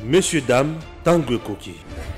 Monsieur, dame, Tangue Koki.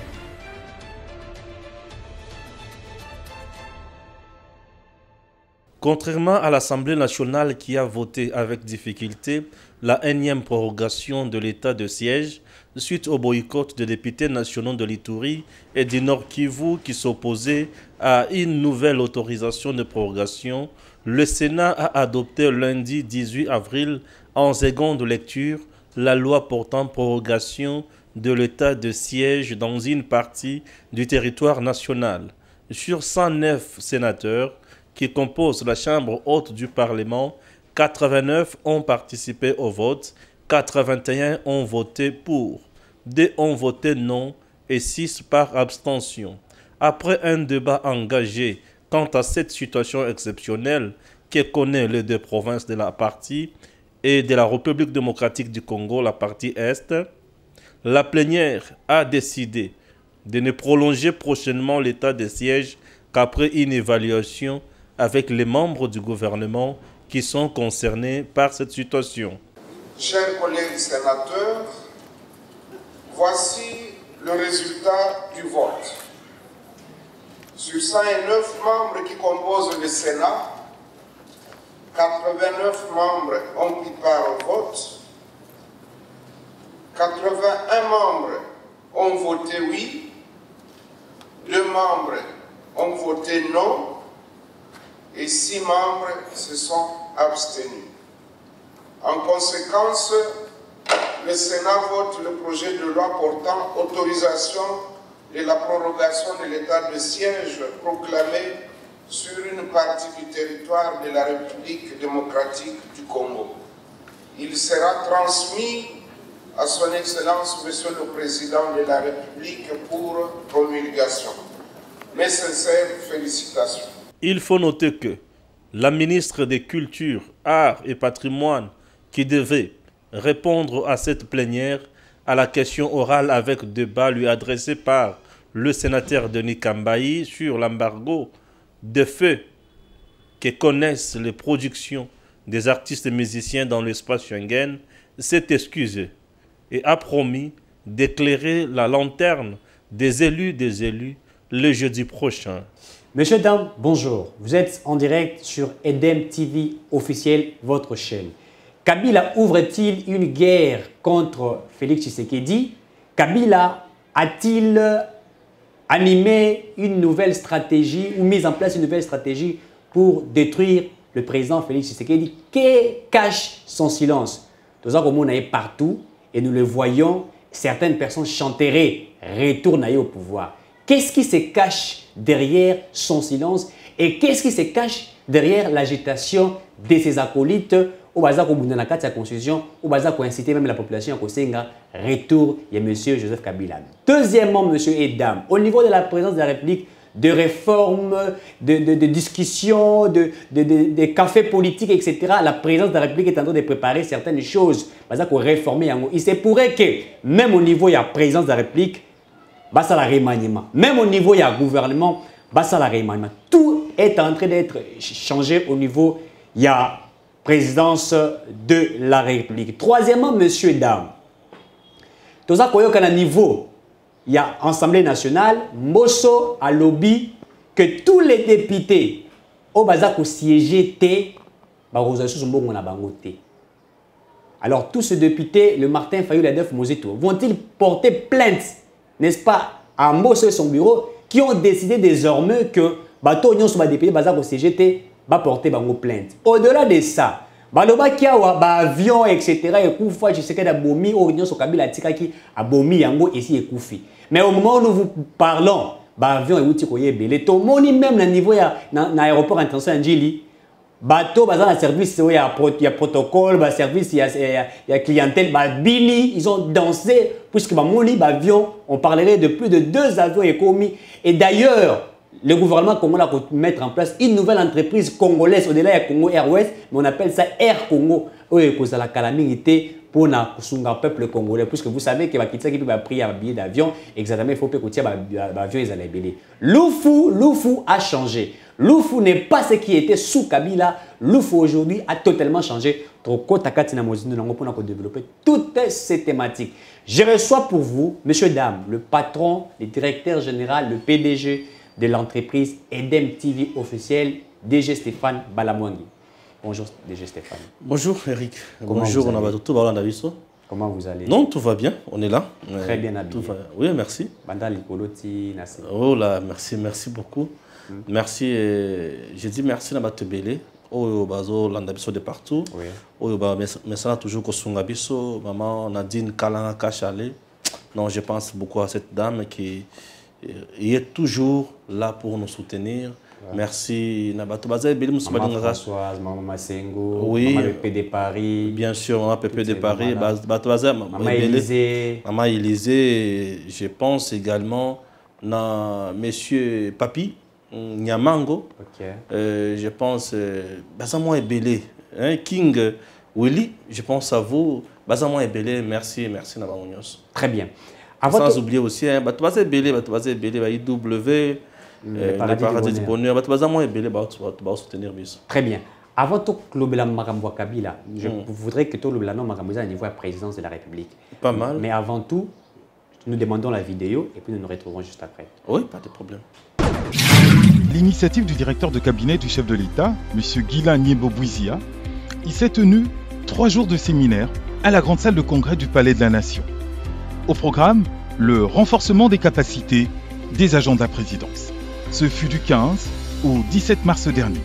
Contrairement à l'Assemblée nationale qui a voté avec difficulté la énième prorogation de l'état de siège suite au boycott des députés nationaux de l'Ituri et du Nord Kivu qui s'opposaient à une nouvelle autorisation de prorogation, le Sénat a adopté lundi 18 avril en seconde lecture la loi portant prorogation de l'état de siège dans une partie du territoire national. Sur 109 sénateurs qui composent la Chambre haute du Parlement, 89 ont participé au vote, 81 ont voté pour, 2 ont voté non et 6 par abstention. Après un débat engagé quant à cette situation exceptionnelle que connaît les deux provinces de la partie et de la République démocratique du Congo, la partie Est, la plénière a décidé de ne prolonger prochainement l'état de siège qu'après une évaluation avec les membres du gouvernement qui sont concernés par cette situation. Chers collègues sénateurs, voici le résultat du vote. Sur 109 membres qui composent le Sénat, 89 membres ont pris part au vote, 81 membres ont voté oui, 2 membres ont voté non, et 6 membres se sont abstenus. En conséquence, le Sénat vote le projet de loi portant autorisation de la prorogation de l'état de siège proclamé sur une partie du territoire de la République démocratique du Congo. Il sera transmis à son Excellence, Monsieur le Président de la République, pour promulgation. Mes sincères félicitations. Il faut noter que la ministre des Cultures, Arts et Patrimoine, qui devait répondre à cette plénière à la question orale avec débat lui adressé par le sénateur Denis Kambayi sur l'embargo de feu que connaissent les productions des artistes et musiciens dans l'espace Schengen, s'est excusée et a promis d'éclairer la lanterne des élus le jeudi prochain. Monsieur, dame, bonjour. Vous êtes en direct sur EDEM TV officiel, votre chaîne. Kabila ouvre-t-il une guerre contre Félix Tshisekedi? Kabila a-t-il animé une nouvelle stratégie ou mis en place une nouvelle stratégie pour détruire le président Félix Tshisekedi? Que cache son silence? Tout ça, comme on est partout et nous le voyons, certaines personnes chanteraient retour au pouvoir. Qu'est-ce qui se cache derrière son silence et qu'est-ce qui se cache derrière l'agitation de ses acolytes au bazar de la constitution, au bazar pour inciter même la population à Kosenga, retour de M. Joseph Kabila. Deuxièmement, monsieur et dames, au niveau de la présidence de la République, de réformes, de discussions, de cafés politiques, etc., la présidence de la République est en train de préparer certaines choses. Bazar pour réformer. Il se pourrait que, même au niveau de la présidence de la République, basa la remaniement. Même au niveau du gouvernement, basa la remaniement. Tout est en train d'être changé au niveau de la présidence de la République. Troisièmement, monsieur et dames, tout ça qu'à niveau, il y a Assemblée nationale, Mosso a lobby que tous les députés au bazar ko siéger té, alors tous ces députés, le Martin Fayou, l'Adef Mosito, vont-ils porter plainte, n'est-ce pas, à Mosso et son bureau, qui ont décidé désormais que bateau union sur député bazar ko CGT va porter bango plainte. Au-delà de ça, baloba kia wa ba avion etc. ekufa je sais que d'abomi au union sur Kabila tikaki abomi yango ici ekufi. Mais au moment où nous vous parlons, ba avion euti koye belé to moni même na niveau ya na aéroport international Njili bateau bazar na service il y a protocole, ba service il y a clientèle, ba bili ils ont dansé puisque ba moni ba avion on parlerait de plus de 2 avions écomis et d'ailleurs le gouvernement congolais a mettre en place une nouvelle entreprise congolaise au-delà de Congo Airways, mais on appelle ça Air Congo. C'est la calamité pour le peuple congolais, puisque vous savez que Bakitsa qui a pris un billet d'avion, exactement, il faut que l'avion les allait belé. Loufou a changé. Loufou n'est pas ce qui était sous Kabila. Loufou aujourd'hui a totalement changé. Pour développer toutes ces thématiques. Je reçois pour vous, messieurs, dames, le patron, le directeur général, le PDG de l'entreprise Edem TV officiel, DG Stéphane Balamwangi. Bonjour DG Stéphane. Bonjour Eric. Bonjour, on a tout Balandaviso. Comment vous allez? Non, tout va bien, on est là. Très bien habillé. Oui, merci. Oh là, merci beaucoup. Merci, j'ai dit merci à Matebele. Oh, bazo landabiso de partout. Oh, mais ça a toujours kosungabiso. Maman Nadine Kalanga Kachale. Non, je pense beaucoup à cette dame qui est toujours là pour nous soutenir. Merci. Maman Françoise, Maman Massengo, oui. Maman Pépé de Paris. Bien sûr, Maman Pépé de Paris. Maman Élysée. Maman Élysée. Je pense également à Monsieur Papi Nyamango. Je pense Bazamo Ebele. King Willy, je pense à vous. Bazamo Ebele, merci Nabamonios. Très bien. Sans oublier aussi, Batouazé Ebele, IW. Le paradis du bonheur, soutenir. Très bien. Avant tout, Kabila, je voudrais que tout le Maramouza niveau à la présidence de la République. Pas mal. Mais avant tout, nous demandons la vidéo et puis nous nous retrouvons juste après. Oui, pas de problème. L'initiative du directeur de cabinet du chef de l'État, M. Guilain Niebo-Bouizia, il s'est tenu 3 jours de séminaire à la grande salle de congrès du Palais de la Nation. Au programme, le renforcement des capacités des agents de la présidence. Ce fut du 15 au 17 mars dernier.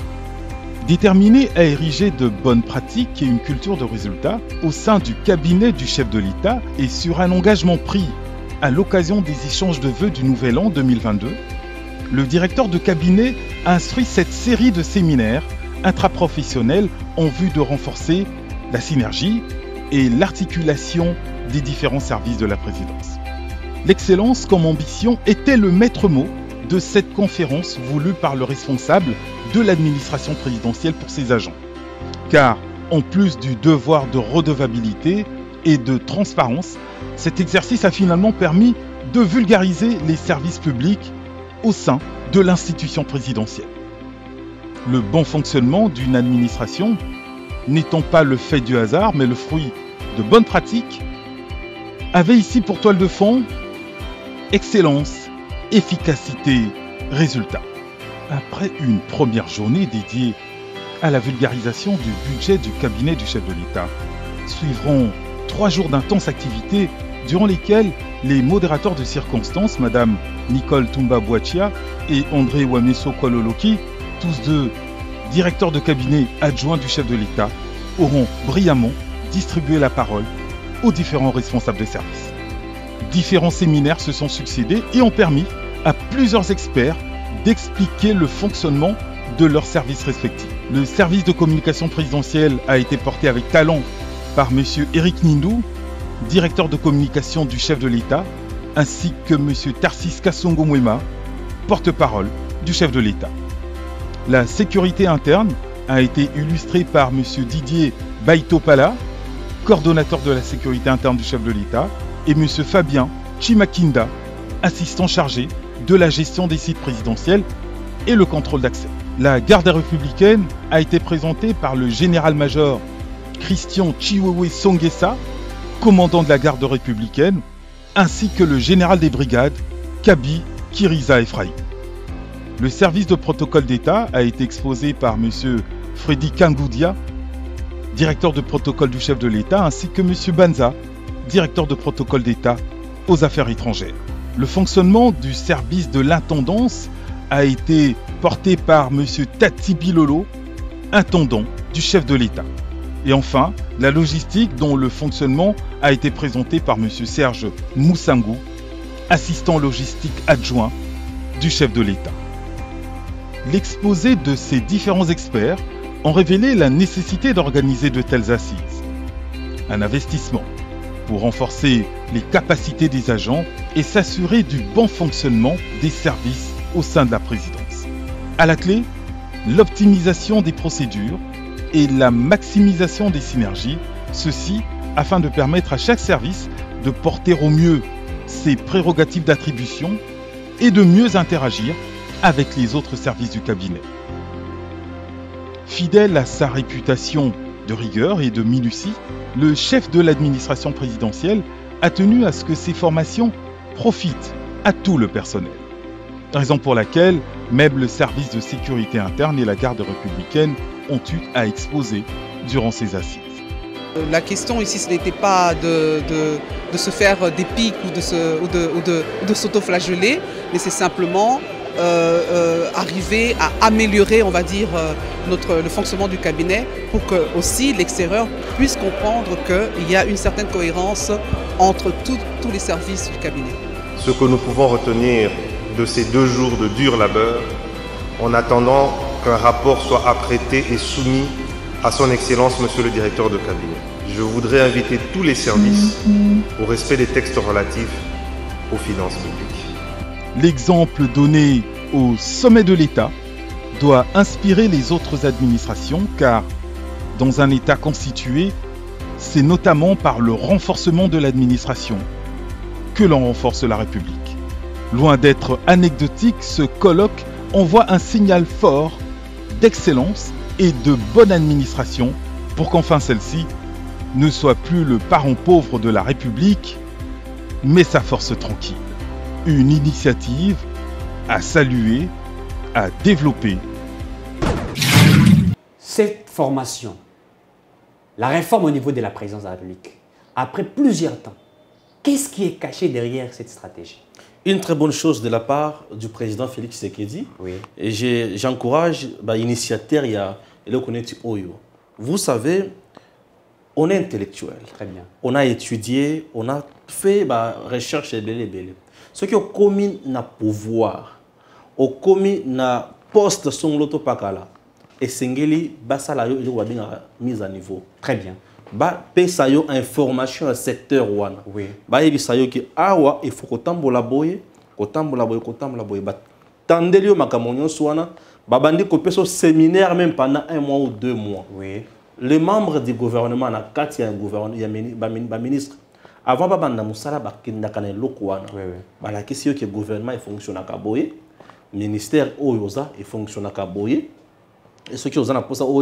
Déterminé à ériger de bonnes pratiques et une culture de résultats au sein du cabinet du chef de l'État et sur un engagement pris à l'occasion des échanges de vœux du Nouvel An 2022, le directeur de cabinet a instruit cette série de séminaires intraprofessionnels en vue de renforcer la synergie et l'articulation des différents services de la présidence. L'excellence comme ambition était le maître mot de cette conférence voulue par le responsable de l'administration présidentielle pour ses agents. Car, en plus du devoir de redevabilité et de transparence, cet exercice a finalement permis de vulgariser les services publics au sein de l'institution présidentielle. Le bon fonctionnement d'une administration n'étant pas le fait du hasard, mais le fruit de bonnes pratiques, avait ici pour toile de fond excellence, efficacité, résultat. Après une première journée dédiée à la vulgarisation du budget du cabinet du chef de l'État, suivront 3 jours d'intenses activités durant lesquelles les modérateurs de circonstances, Madame Nicole Toumba-Boachia et André Wameso Kwaloloki, tous deux directeurs de cabinet adjoints du chef de l'État, auront brillamment distribué la parole aux différents responsables de service. Différents séminaires se sont succédés et ont permis à plusieurs experts d'expliquer le fonctionnement de leurs services respectifs. Le service de communication présidentielle a été porté avec talent par M. Eric Nindou, directeur de communication du chef de l'État, ainsi que M. Tarsis Kassongo Mwema, porte-parole du chef de l'État. La sécurité interne a été illustrée par M. Didier Baitopala, coordonnateur de la sécurité interne du chef de l'État, et M. Fabien Chimakinda, assistant chargé de la gestion des sites présidentiels et le contrôle d'accès. La garde républicaine a été présentée par le général-major Christian Chiwewe Songesa, commandant de la garde républicaine, ainsi que le général des brigades, Kabi Kiriza Efraïm. Le service de protocole d'État a été exposé par M. Freddy Kangoudia, directeur de protocole du chef de l'État, ainsi que M. Banza, directeur de protocole d'État aux affaires étrangères. Le fonctionnement du service de l'intendance a été porté par M. Tati Bilolo, intendant du chef de l'État. Et enfin, la logistique dont le fonctionnement a été présenté par M. Serge Moussangou, assistant logistique adjoint du chef de l'État. L'exposé de ces différents experts ont révélé la nécessité d'organiser de telles assises. Un investissement pour renforcer les capacités des agents et s'assurer du bon fonctionnement des services au sein de la présidence. À la clé, l'optimisation des procédures et la maximisation des synergies, ceci afin de permettre à chaque service de porter au mieux ses prérogatives d'attribution et de mieux interagir avec les autres services du cabinet. Fidèle à sa réputation de rigueur et de minutie, le chef de l'administration présidentielle a tenu à ce que ces formations profitent à tout le personnel. Raison pour laquelle même le service de sécurité interne et la garde républicaine ont eu à exposer durant ces assises. La question ici, ce n'était pas de se faire des pics ou de s'auto-flageller, mais c'est simplement arriver à améliorer, on va dire, le fonctionnement du cabinet pour que aussi l'extérieur puisse comprendre qu'il y a une certaine cohérence entre tous les services du cabinet. Ce que nous pouvons retenir de ces 2 jours de dur labeur, en attendant qu'un rapport soit apprêté et soumis à son Excellence, Monsieur le Directeur de cabinet. Je voudrais inviter tous les services au respect des textes relatifs aux finances publiques. L'exemple donné au sommet de l'État doit inspirer les autres administrations car dans un État constitué, c'est notamment par le renforcement de l'administration que l'on renforce la République. Loin d'être anecdotique, ce colloque envoie un signal fort d'excellence et de bonne administration pour qu'enfin celle-ci ne soit plus le parent pauvre de la République, mais sa force tranquille. Une initiative à saluer, à développer. Cette formation, la réforme au niveau de la présidence de la République, après plusieurs temps, qu'est-ce qui est caché derrière cette stratégie? Une très bonne chose de la part du président Félix Tshisekedi. Oui. Et j'encourage l'initiateur, Oyo. Vous savez, on est intellectuel. Très bien. On a étudié, on a fait recherche et ce qui ont commis na pouvoir, ont commis na poste son loto pakala. Et sengeli basala yo mise à niveau. Très bien. Ba pesa yo information à secteur wana. Oui. Ba yebisa yo ki awa il faut kotambola boye. Ba tandeli yo makamonyo swana. Ba bandi ko peso séminaire même pendant 1 mois ou 2 mois. Oui. Les membres du gouvernement na kati ya gouvernement ya ministre avant ba banda musala ba kindaka na eloko wana. Oui. Ba la question que gouvernement il fonctionne à boye. Ministère oyoza il fonctionne à boye. Et ceux qui ont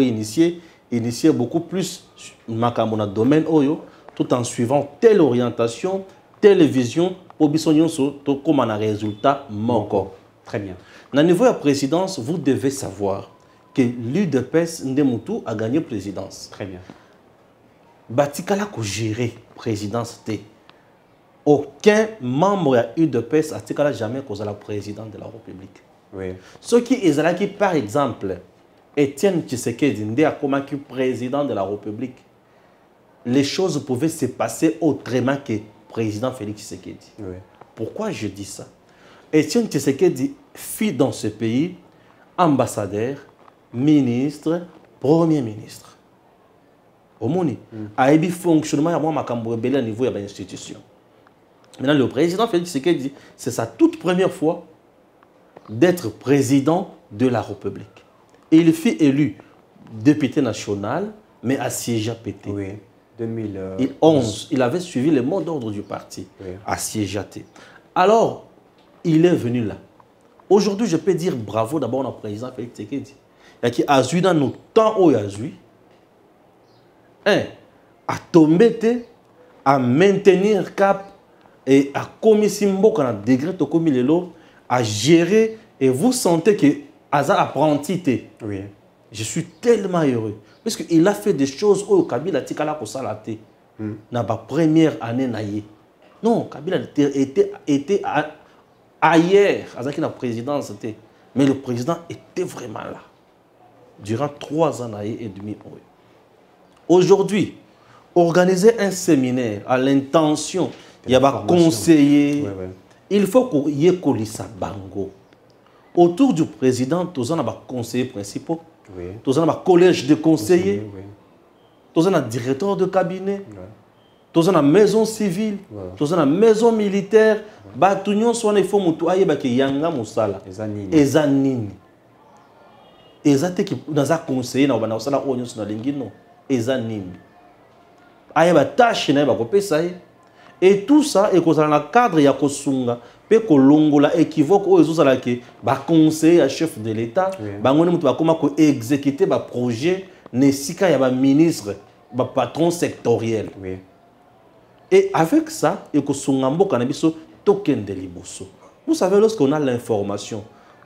initié beaucoup plus dans domaine oyo, tout en suivant telle orientation, telle vision, pour comme un résultat moko. Très bien. Au niveau de la présidence, vous devez savoir que l'UDPS Ndemutu a gagné présidence. Très bien. Batikala ko gérer présidence T. Aucun membre de l'UDPS n'a jamais causé la présidente de la République. Oui. Ceux qui est par exemple, Étienne Tshisekedi Ndé comme président de la République, les choses pouvaient se passer autrement que président Félix Tshisekedi. Oui. Pourquoi je dis ça? Étienne Tshisekedi fut dans ce pays ambassadeur, ministre, premier ministre. Au Moni, a eu fonctionnement au niveau de l'institution. Maintenant, le président Félix Tshisekedi, c'est sa toute première fois d'être président de la République. Et il fut élu député national, mais assiégé à PT. Oui, 2011. Il avait suivi le mot d'ordre du parti, oui. assiégé. Alors, il est venu là. Aujourd'hui, je peux dire bravo d'abord au président Félix Tshisekedi. Il a joué dans nos temps où il a joué. À tomber, à maintenir cap et à commis Simbo quand on a degré to commis les lots, à gérer et vous sentez que Aza apprenti. Oui. Je suis tellement heureux. Parce qu'il a fait des choses au Kabila Tikala Kosalate. Dans ma première année naïe. Non, Kabila était ailleurs, avec la présidence. Mais le président était vraiment là. Durant 3 ans et demi. Aujourd'hui, organiser un séminaire à l'intention, il y a un conseiller. Il faut qu'il y ait Kolissa Bango. Autour du président, tous en a conseillers principaux, tous en a collège de conseillers, tous en a directeur de cabinet, tous en a maison civile, tous en a maison militaire. Batunion soit il faut mutuaye ba ki yanga musala. Ezanini. Ezate ki dans un conseiller na bana usala onyo na lingino. Ezanini. Aye ba tâche na ba kopesa. Et tout ça est dans le cadre ya kosunga pe ko longola équivoque o ezozala ke ba conseiller à chef de l'État bango ne mutu ba koma ko exécuter ba projet ne sika ya ba ministre ba patron sectoriel. Oui. Et avec ça, il y a un token de liboso. Vous savez, lorsqu'on a l'information,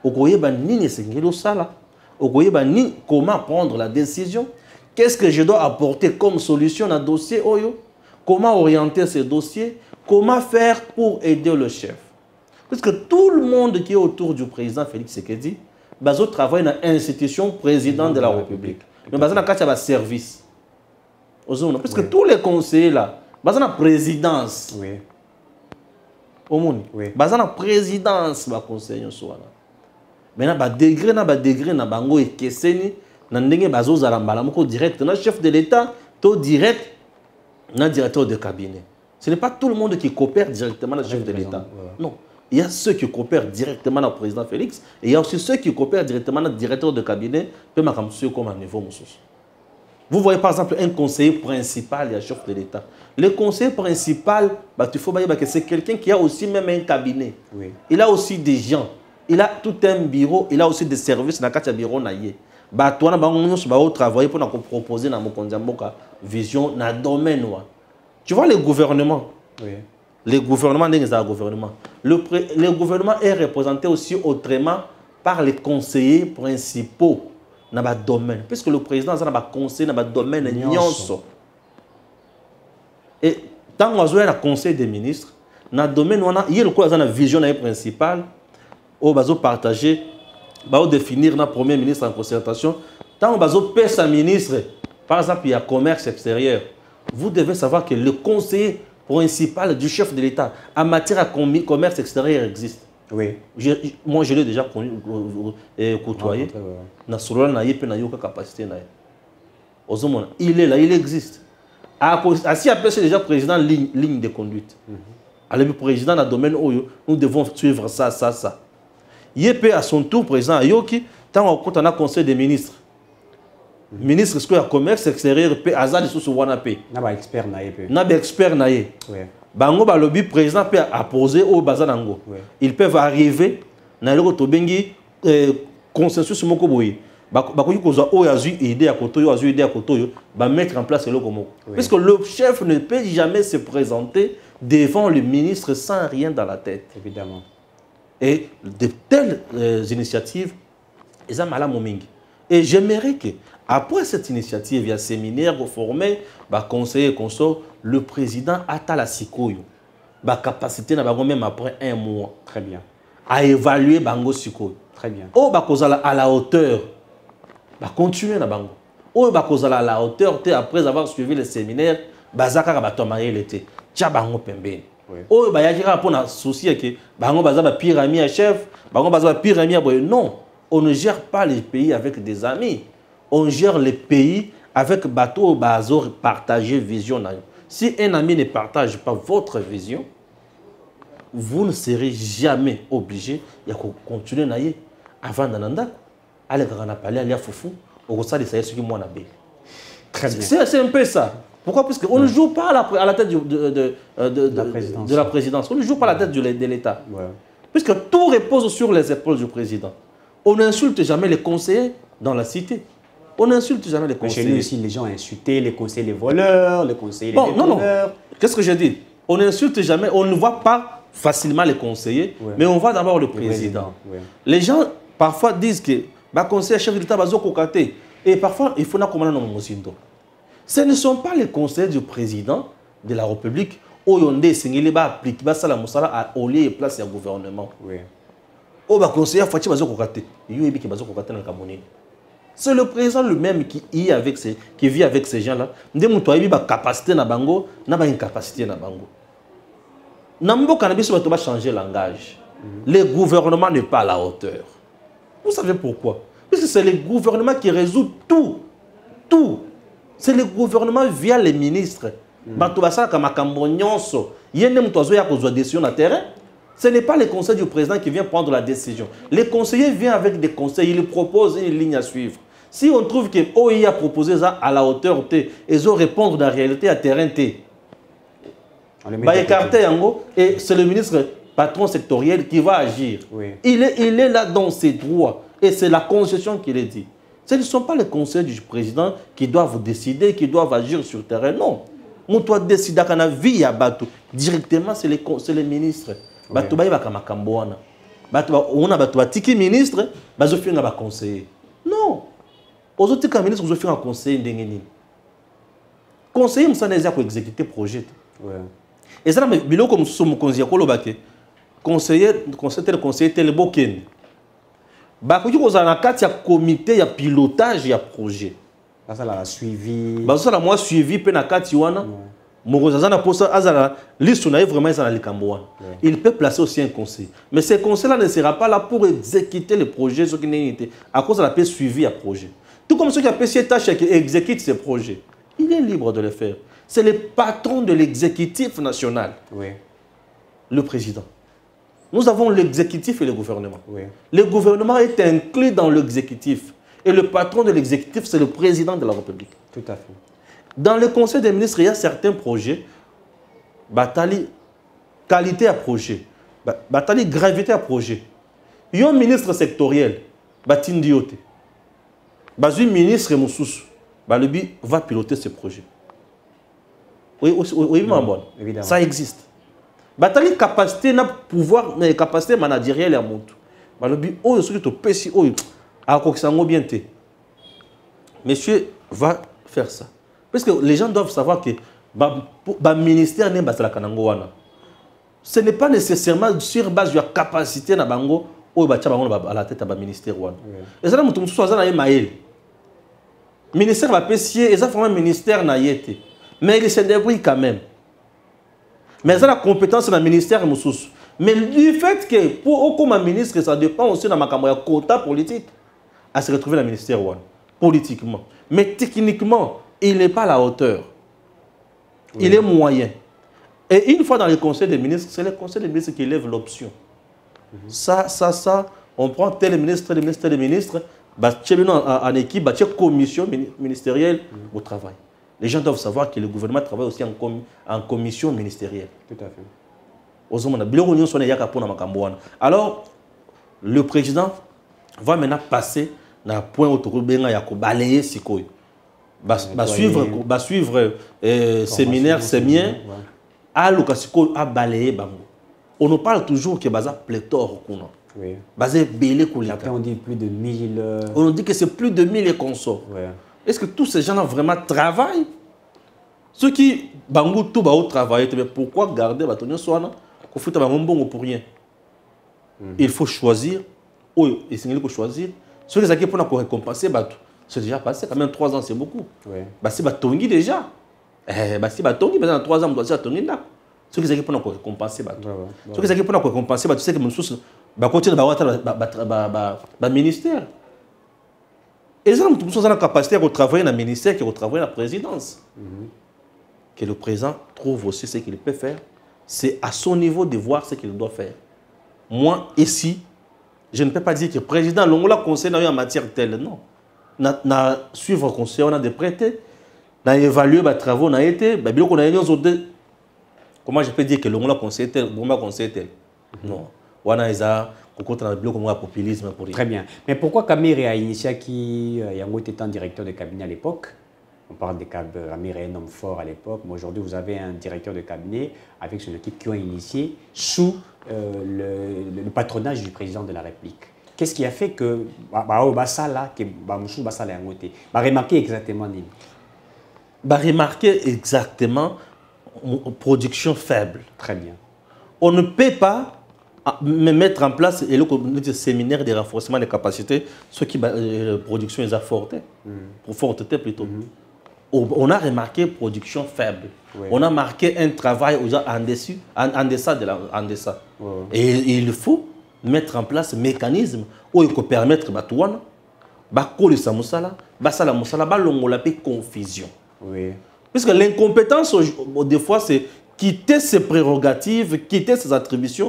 comment prendre la décision, qu'est-ce que je dois apporter comme solution à un dossier, comment orienter ce dossier, comment faire pour aider le chef. Parce que tout le monde qui est autour du président Félix Tshisekedi, travaille dans l'institution président de la République. Mais il y a un service. Parce que tous les conseillers là, dans la présidence. Oui. Oui. Dans la présidence, les conseillers sont là. Maintenant, degré na bango et keseni, na ndenge bazo zalambala moko direct na chef de l'État, to direct na directeur de cabinet. Ce n'est pas tout le monde qui coopère directement avec le chef de l'État. Non. Il y a ceux qui coopèrent directement avec le président Félix et il y a aussi ceux qui coopèrent directement avec le directeur de cabinet, comme à niveau Moussous. Vous voyez par exemple un conseiller principal et un chef de l'État. Le conseiller principal, c'est quelqu'un qui a aussi même un cabinet. Oui. Il a aussi des gens. Il a tout un bureau. Il a aussi des services dans le bureau. Il travailler pour proposer dans mon vision dans le domaine. Tu vois le gouvernement. Oui. Le gouvernement, le gouvernement est représenté aussi autrement par les conseillers principaux. Dans le domaine. Puisque le président a un conseil dans le domaine. Et tant qu'on a un conseil des ministres, dans le domaine, il y a une vision principale, où on va partager, on va définir notre premier ministre en concertation. Tant qu'on va faire un ministre, par exemple, il y a commerce extérieur. Vous devez savoir que le conseiller principal du chef de l'État en matière de commerce extérieur existe. Oui. Moi, je l'ai déjà côtoyé. Il est là, il existe. Si après c'est déjà président ligne de conduite. Alors le président dans le domaine où nous devons suivre ça. Il est à son tour président Ayoki, tant qu'on a conseil des ministres. Ministre est-ce qu'il y a commerce extérieur, Azad sous Wanape. N'a expert naïe. N'a expert naïe. Bango balobi président peut apposer au bazanango. Ils peuvent arriver na loko tobengi consensus moko boyi. Bakoyi koza o yazu idée à kotoyo azu idée à kotoyo ba mettre en place le moko. Parce que le chef ne peut jamais se présenter devant le ministre sans rien dans la tête. Évidemment. Et de telles initiatives, ils ont mal mingi. Et j'aimerais que après cette initiative, il y a un séminaire formé, conseiller consort, le président a la sikoyo, capacité même après un mois. Très bien. À évaluer bango sikoyo. Très bien. Oh à la hauteur, continuer na bango. Oh à la hauteur, après avoir suivi le séminaire, bazaka batomaye l'été. Tia bango pembeni. Oh bayakira pour na souci que bango bazaba pyramide à chef, bango bazaba pyramide boy. Non, on ne gère pas les pays avec des amis. On gère les pays avec bateau bazor partager vision. Si un ami ne partage pas votre vision, vous ne serez jamais obligé de continuer naïe avant d'ananda. Allez parler à foufou, au ça de ce qui moi na bé. C'est un peu ça. Pourquoi? Parce qu'on ne joue pas à la tête de la présidence. On ne joue pas à la tête de l'État. Puisque tout repose sur les épaules du président. On n'insulte jamais les conseillers dans la cité. On n'insulte jamais les conseillers. Chez nous aussi, les gens insultent les conseillers, les voleurs, les conseillers, les détourneurs. Non. Qu'est-ce que j'ai dit? On n'insulte jamais, on ne voit pas facilement les conseillers, mais on voit d'abord le président. Les gens parfois disent que le conseiller chef de l'État va se et parfois il faut commander nos mosindo. Ce ne sont pas les conseillers du président de la République où on dit que va appliquer la musala à au lieu et place du gouvernement. Au conseiller Fati va se c'est le président lui-même qui vit avec ces gens-là. Ndé muto ayibi ba capacité na bango, na ba incapacité na bango. Nambo cannabis va changer le langage. Le gouvernement n'est pas à la hauteur. Vous savez pourquoi? Parce que c'est le gouvernement qui résout tout. Tout. C'est le gouvernement via les ministres. Bato basala ka makambo nyonso. Yende muto azo ya kozwa décision na terrain. Ce n'est pas le conseil du président qui vient prendre la décision. Les conseillers viennent avec des conseils, ils proposent une ligne à suivre. Si on trouve que OI a proposé ça à la hauteur, ils ont répondre dans la réalité à terrain. Bah écarter yango et c'est le ministre patron sectoriel qui va agir. Oui. Il est là dans ses droits. Et c'est la Constitution qui le dit. Ce ne sont pas les conseils du président qui doivent décider, qui doivent agir sur le terrain. Non. On doit décider qu'on a vie à Batou. Directement, c'est les ministres. Batou, il va y avoir on a Batou, tiki ministre, Batou, il va conseiller. Non. Aux autres ministres, vous avez un conseiller. Conseiller, vous avez exécuter le projet. Et ça, comme nous sommes conseiller, tel boken. Bah, quand vous avez un comité, il y a pilotage, il y a projet. Ça, la suivi. Bah, ça, moi, suivi, puis na wana. Il peut placer aussi un conseil. Mais ce conseil-là ne sera pas là pour exécuter le projet à cause de la paix suivi à projet. Tout comme ceux qui ont fait ces tâches et qui exécutent ces projets. Il est libre de le faire. C'est le patron de l'exécutif national. Oui. Le président. Nous avons l'exécutif et le gouvernement. Oui. Le gouvernement est inclus dans l'exécutif. Et le patron de l'exécutif, c'est le président de la République. Tout à fait. Dans le Conseil des ministres, il y a certains projets, batali qualité à projet, batali gravité à projet. Il y a un ministre sectoriel, batindiote. Un ministre Moussous, le but va piloter ce projet. Oui, ça existe. Batali capacité na pouvoir, capacité managériale à monter. Le but, monsieur va faire ça. Parce que les gens doivent savoir que le ministère n'est pas la. Ce n'est pas nécessairement sur base de la capacité de bango ou à la tête du ministère. Et ça, le ministère va payer, et ça fait un ministère naïté. Mais il se débrouille quand même. Mais ça, la compétence dans le ministère. Mais du fait que pour comme ministre, ça dépend aussi de ma quota politique à se retrouver dans le ministère politiquement. Mais techniquement, il n'est pas à la hauteur. Oui. Il est moyen. Et une fois dans le Conseil des ministres, c'est le Conseil des ministres qui lève l'option. Ça, on prend tel ministre, tel ministre, en équipe, une commission ministérielle au travail. Les gens doivent savoir que le gouvernement travaille aussi en commission ministérielle. Tout à fait. Alors, le président va maintenant passer dans le point où il va balayer ce qu'il va suivre séminaire, séminaire, à l'occasion à balayer. On nous parle toujours que c'est pléthore. Oui. Après, on dit plus de 1000. On dit que c'est plus de 1000 consorts. Ouais. Est-ce que tous ces gens-là vraiment travaillent? Ceux qui travaillent, pourquoi garder pour rien? Il faut choisir. Il faut choisir. Ceux qui pour récompenser, c'est déjà passé. Quand même 3 ans, c'est beaucoup. C'est Batongi déjà. Si Batongi, dans 3 ans, on doit dire Batongi là. Ceux qui pour récompenser. Ceux qui pour récompenser, tu sais que mon source, continue à ministère. Et les gens ont la capacité de travailler dans le ministère, de travailler dans la présidence. Que le président trouve aussi ce qu'il peut faire. C'est à son niveau de voir ce qu'il doit faire. Moi, ici, je ne peux pas dire que le président, l'on conseil en matière telle. Non. Na suivre le conseil, on a des prêtés, on a évalué les travaux, on a été, comment je peux dire que l'on conseil tel, l'on conseil tel. Non. On a populisme pour Très bien. Mais pourquoi Kamere a initié qui était un directeur de cabinet à l'époque? On parle de Kamere, un homme fort à l'époque, mais aujourd'hui vous avez un directeur de cabinet avec son équipe qui ont initié sous le patronage du président de la République. Qu'est-ce qui a fait que remarquer exactement remarquer exactement production faible. Très bien. On ne peut pas mettre en place le séminaire de renforcement des capacités, ce qui production est forte, pour forteté plutôt. On a remarqué production faible. Oui. On a marqué un travail en deçà. Et il faut mettre en place un mécanisme où il peut permettre confusion. Oui. Parce que l'incompétence, des fois, c'est quitter ses prérogatives, quitter ses attributions.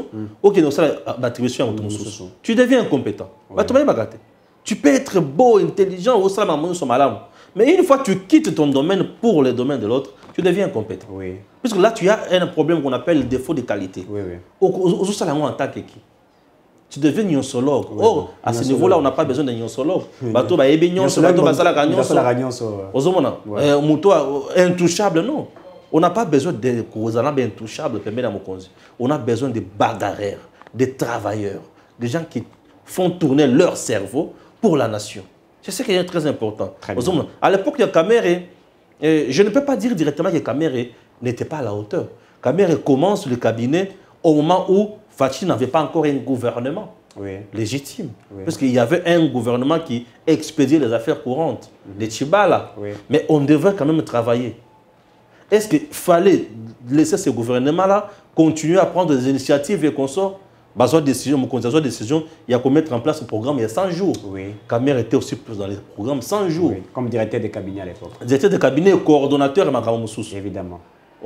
Tu deviens incompétent. Ouais. Tu peux être beau, intelligent, mais une fois que tu quittes ton domaine pour le domaine de l'autre, tu deviens incompétent. Oui. Puisque là, tu as un problème qu'on appelle le défaut de qualité. Oui, oui. Au salon en tant que qui? Tu deviens nyonsologue. Oui, Or, à ce niveau-là, on n'a pas besoin d'un nyonsologue. Bateau, bah, ébé nyonso, bateau, bah, ça la nyonso. Ozomona, muto, intouchable, non. On n'a pas besoin de intouchables, on a besoin de bagarreurs, de travailleurs, des gens qui font tourner leur cerveau pour la nation. C'est ce qui est très important. À l'époque, il y a Kamere, je ne peux pas dire directement que Kamere n'était pas à la hauteur. Kamere commence le cabinet au moment où Fachi n'avait pas encore un gouvernement légitime. Oui. Parce qu'il y avait un gouvernement qui expédiait les affaires courantes, les Tchibala. Oui. Mais on devait quand même travailler. Est-ce qu'il fallait laisser ce gouvernement-là continuer à prendre des initiatives et qu'on sort? Décision, il y a qu'à mettre en place un programme il y a 100 jours. Oui. Kamere était aussi plus dans les programmes 100 jours. Oui. Comme directeur de cabinet à l'époque. Directeur de cabinet et coordonnateur à évidemment.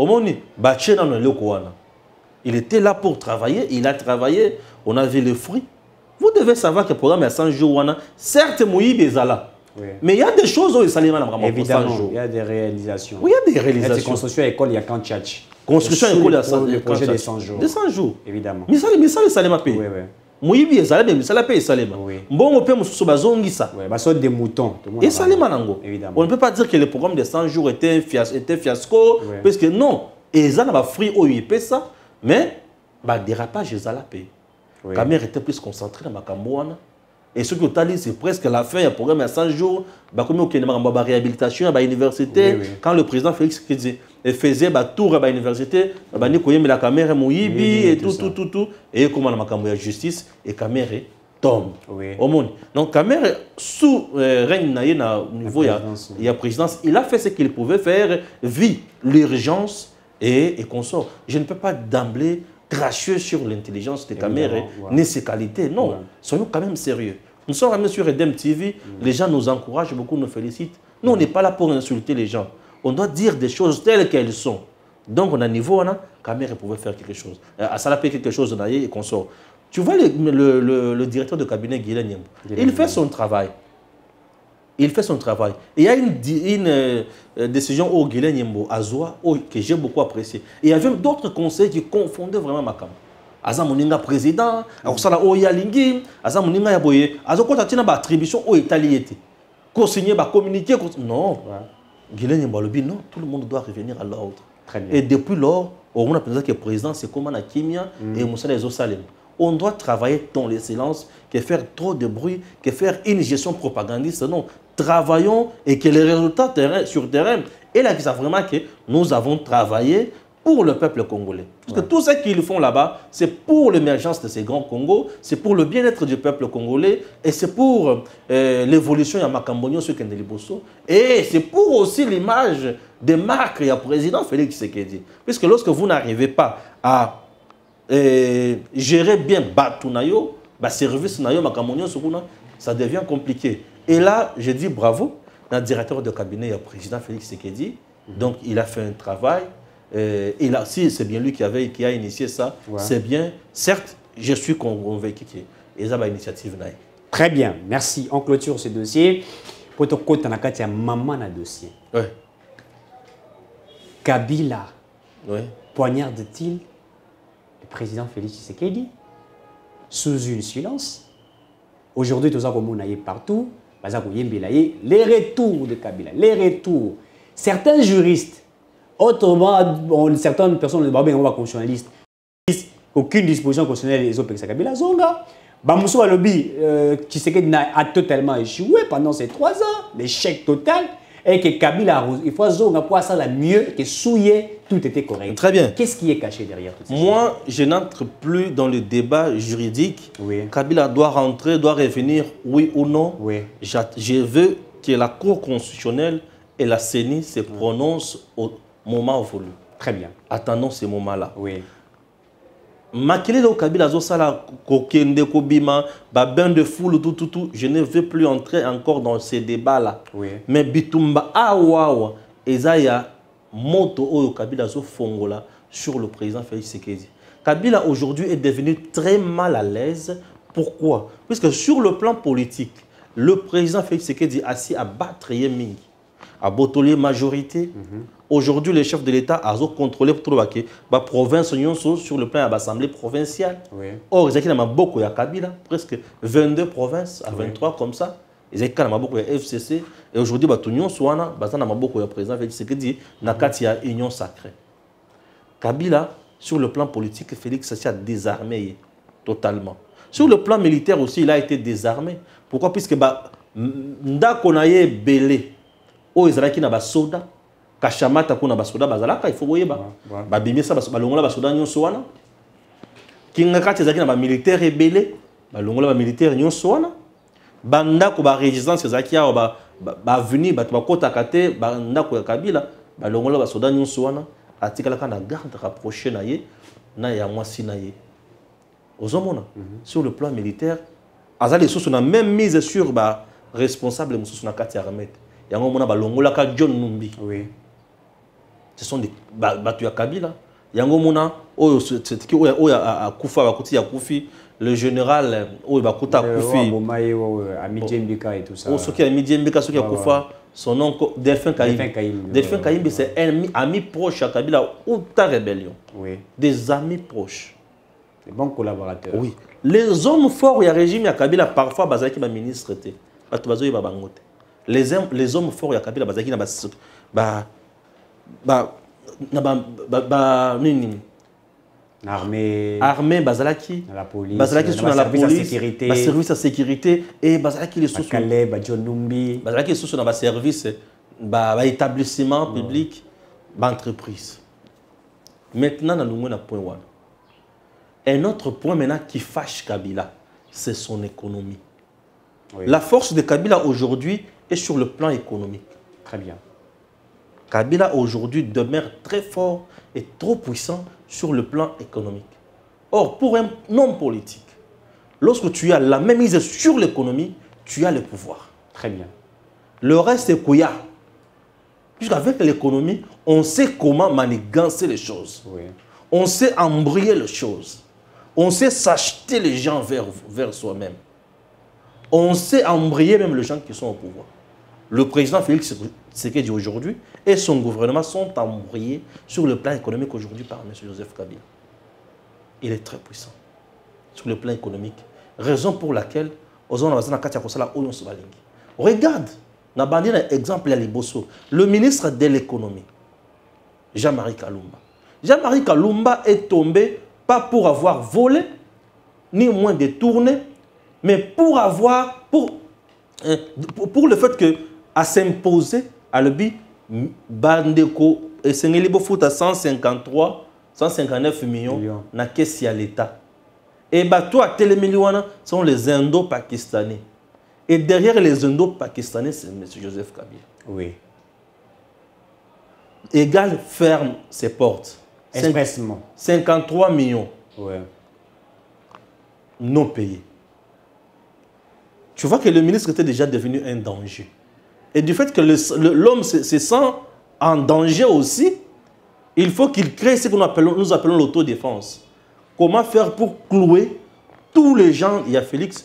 Il était là pour travailler, il a travaillé, on a vu les fruits. Vous devez savoir que le programme est 100 jours. Certes, Moïbi est là. Oui. Mais il y a des choses où il s'allie vraiment. Évidemment, il y a des réalisations. Oui, il y a des réalisations. Il y a construction à l'école, il y a quand tchatch. Construction à l'école, il y a le projet des 100 jours. Des 100 jours. Évidemment. Mais ça, il s'allie ma paix. Oui, oui. Moïbi est là, mais ça la paix est salée. Bon, on peut me soubazer ça. Oui, bah, des moutons. Et salée manango. Évidemment. On ne peut pas dire que le programme des 100 jours était fiasco. Parce que non, et ça n'a pas free au IP ça, mais bah dérapage ils la paix. Kamere était plus concentré dans ma Cambouana. Et ce que tu as dit, c'est presque la fin. Il y a un programme à 100 jours. Comme il y a une réhabilitation à l'université. Quand le président Félix faisait un tour à l'université, il y a la caméra Moïbi et tout. Et comme on a la justice, et Kamere tombe. Au monde. Donc Kamere, sous règne au niveau de la présidence, il a fait ce qu'il pouvait faire, vit l'urgence et consort. Je ne peux pas d'emblée cracher sur l'intelligence de Kamere, ni ses qualités. Non, soyons quand même sérieux. Nous sommes ramenés sur EDEM TV, les gens nous encouragent beaucoup, nous félicitent. Nous, on n'est pas là pour insulter les gens. On doit dire des choses telles qu'elles sont. Donc, on a un niveau, Kamere pouvait faire quelque chose. À Salapé, quelque chose, et qu'on sort. Tu vois le directeur de cabinet, Guilain Nyembo, il fait son travail. Il fait son travail. Et il y a une décision au Guilain Nyembo, à Zoa, que j'ai beaucoup apprécié. Et il y avait d'autres conseils qui confondaient vraiment ma cam. Aza Moninga président, Arsala Oya Lingim, Aza Moninga Yaboye, Aza Kota Tina ba attribution au Italiété. Co-signer, ba communiquer. Non. Guilain Nyembo Lobi, non, tout le monde doit revenir à l'ordre. Et depuis lors, on a pensé que le président, c'est comme un Kimia et Moussa Salem. On doit travailler dans les silences, que faire trop de bruit, que faire une gestion propagandiste. Non, travaillons et que les résultats sur terrain, et là, ils savent vraiment que nous avons travaillé pour le peuple congolais. Parce que tout ce qu'ils font là-bas, c'est pour l'émergence de ces grands Congos, c'est pour le bien-être du peuple congolais, et c'est pour l'évolution de Makambonio sur Kendeliboso, et c'est pour aussi l'image de marque du président Félix Tshisekedi. Puisque lorsque vous n'arrivez pas à gérer bien Batunayo, service Nayo, Makambonio, ça devient compliqué. Et là, je dis bravo, notre directeur de cabinet, le président Félix Tshisekedi, donc il a fait un travail. Et là, si c'est bien lui qui a initié ça, c'est bien. Certes, je suis convaincu qu'il y a une initiative. Très bien, merci. On clôture ce dossier. Pour te compte, on a maman dans dossier. Oui. Kabila poignarde-t-il le président Félix Tshisekedi sous une silence? Aujourd'hui, tout ça comme on a partout, les retours de Kabila, les retours. Certains juristes, autrement, certaines personnes, on va constitutionnalistes, disent qu'aucune disposition constitutionnelle des OPEX à Kabila Zonga. Bamoussou Alobi, Tshisekedi a totalement échoué pendant ces 3 ans, l'échec total, et que Kabila, il faut Zonga pour ça la mieux que souiller, tout était correct. Très bien. Qu'est-ce qui est caché derrière tout ça? Moi, je n'entre plus dans le débat juridique. Kabila doit rentrer, doit revenir, oui ou non. Je veux que la Cour constitutionnelle et la CENI se prononcent au moment voulu. Très bien. Attendons ce moment-là. Makele do Kabila Zosala, Kokende Kobima, Bain de foule, tout, je ne veux plus entrer encore dans ces débats-là. Mais Bitumba Awawa, Ezaya, Moto Oyo Kabila Zofongola sur le président Félix Tshisekedi. Kabila aujourd'hui est devenu très mal à l'aise. Pourquoi? Puisque sur le plan politique, le président Félix Tshisekedi a assis à battre Yeming. à Botolé majorité. Aujourd'hui, le chef de l'État a contrôlé la province sur le plan de l'Assemblée provinciale. Oui. Or, il y a beaucoup de Kabila, presque 22 provinces à 23 comme ça. Il y a beaucoup de FCC. Et aujourd'hui, il y a beaucoup de présidents qui y a une union sacrée. Kabila, sur le plan politique, Félix Tshisekedi a désarmé totalement. Sur le plan militaire aussi, il a été désarmé. Pourquoi? Puisque Ndakonaye Belé, au Israël qui n'a pas soda, Kachamata kuna basoda bazalaka, il faut voir babimie ça balongola basoda nyonso wana. Kinga kati ezaki na ba militaire rebelle, balongola ba militaire nyonso wana. Banda ko ba résistance ezaki ya ba venir ba kota kate banda ko ya Kabila, balongola basoda nyonso wana. Atikala kana garde rapproché na ye na ya mwasi na ye. Ozomona sur le plan militaire, azali sous na même mise sur ba responsable mususu na kati ya armée. Yango mona balongola ka John Numbi. Oui. Ce sont des battus à Kabila. Yango mona oya kufa bakuti ya kufi le général oya bakuta kufi. Ami Djembika et tout ça. Ce qui a Ami Djembika, ce qui a kufa son nom Delphin Kaïmbi. Delphin Kaïmbi c'est un ami proche à Kabila ou ta rébellion. Oui. Des amis proches. Des bons collaborateurs. Oui. Les hommes forts il y a régime à Kabila parfois bazaki ba ministre té. Batubazo ba bangote. Les hommes forts il y a Kabila bazaki na armée bazalaki la police bazalaki sous la police sécurité service à sécurité et bazalaki les sous John Numbi bazalaki sous na service établissement public entreprise. Maintenant na lungu na point wana. Un autre point maintenant qui fâche Kabila, c'est son économie. Oui. La force de Kabila aujourd'hui est sur le plan économique. Très bien. Kabila aujourd'hui demeure très fort et trop puissant sur le plan économique. Or, pour un homme politique, lorsque tu as la même mise sur l'économie, tu as le pouvoir. Très bien. Le reste, c'est Kouya. Puisqu'avec l'économie, on sait comment manigancer les choses. Oui. On sait embrayer les choses. On sait s'acheter les gens vers soi-même. On sait embrayer même les gens qui sont au pouvoir. Le président Félix Tshisekedi aujourd'hui et son gouvernement sont embrayés sur le plan économique aujourd'hui par M. Joseph Kabila. Il est très puissant sur le plan économique. Raison pour laquelle, regarde, on a un exemple à Liboso, le ministre de l'économie, Jean-Marie Kalumba. Jean-Marie Kalumba est tombé pas pour avoir volé, ni moins détourné, mais pour le fait que à s'imposer à l'objet Bandeko et Sengelibo foot à 159 millions na caisse à l'État. Et toi, Télémillions sont les Indo-Pakistanais. Et derrière les Indo-Pakistanais, c'est M. Joseph Kabila. Oui. Égal ferme ses portes. Expressement. 53 millions. Oui. Non payés. Tu vois que le ministre était déjà devenu un danger. Et du fait que l'homme se sent en danger aussi, il faut qu'il crée ce que nous appelons l'autodéfense. Comment faire pour clouer tous les gens? Il y a Félix,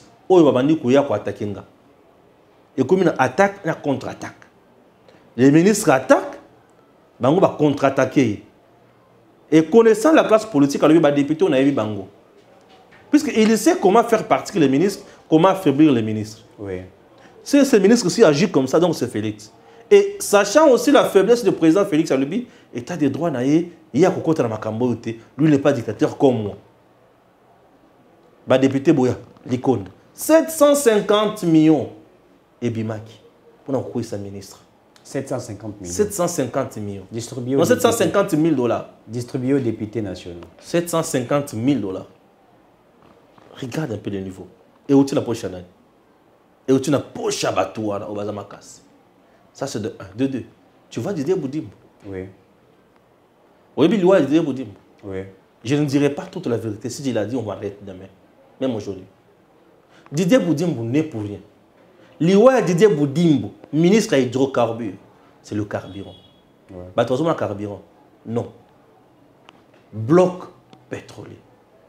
et comme une attaque, une contre-attaque. Les ministres attaquent, ils vont contre-attaquer. Et connaissant la classe politique, les députés, on a eu Bango. Puisqu'il sait comment faire partir les ministres, comment affaiblir les ministres. Oui. Si ce ministre aussi agit comme ça, donc c'est Félix. Et sachant aussi la faiblesse du président Félix Alubi, État des droits, il y a Kokota na Makambo, lui n'est pas dictateur comme moi. Bah député Boya, l'icône. 750 millions et Bimaki. Pour en sa ministre. 750 millions. 750 millions. Distribué non, 750 000 $. Distribué aux députés nationaux. 750 000 $. Regarde un peu le niveau. Et où tu la poche à Nani? Et où tu n'as poche à Batouana au Bazamakas. Ça c'est de 1. De 2. Tu vois Didier Boudimbo? Oui. Oui, Didier Boudimbo. Oui. Je ne dirai pas toute la vérité. Si il a dit, on va arrêter demain. Même aujourd'hui. Didier Boudimbo n'est pour rien. Liwa Didier Boudimbo, ministre à hydrocarbures, c'est le carburant. Ouais. Tu as carburant? Non. Bloc pétrolier.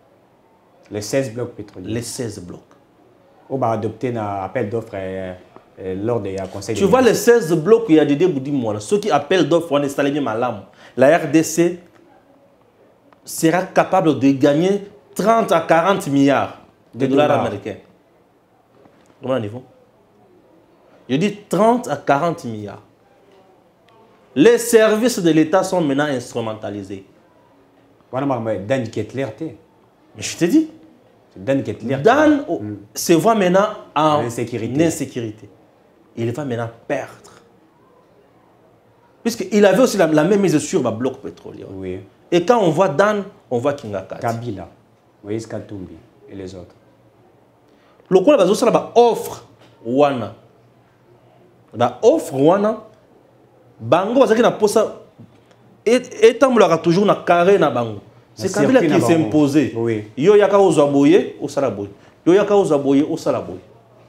Les 16 blocs pétroliers. Les 16 blocs. On va adopter un appel d'offres lors des conseils. Tu vois les 16 blocs, il y a des Boudimouana. Ceux qui appellent d'offres, on est allé malam. La RDC sera capable de gagner 30 à 40 milliards de dollars américains. Comment niveau? Je dis 30 à 40 milliards. Les services de l'État sont maintenant instrumentalisés. Dan Kettler, mais je te dis, Dan Kettler. Dan se voit maintenant en insécurité. Il va maintenant perdre. Puisqu'il avait aussi la même mise sur le bloc pétrolier. Oui. Et quand on voit Dan, on voit Kingakati. Kabila, Moïse Katumbi et les autres. Le coup, il y a offre wana. La offre wana, bango bazaki na posa et tambola toujours na carré na bango. C'est Kabila qui s'est imposé. Oui. Yo yaka ozaboye au salaboye. Yo yaka ozaboye au salaboye.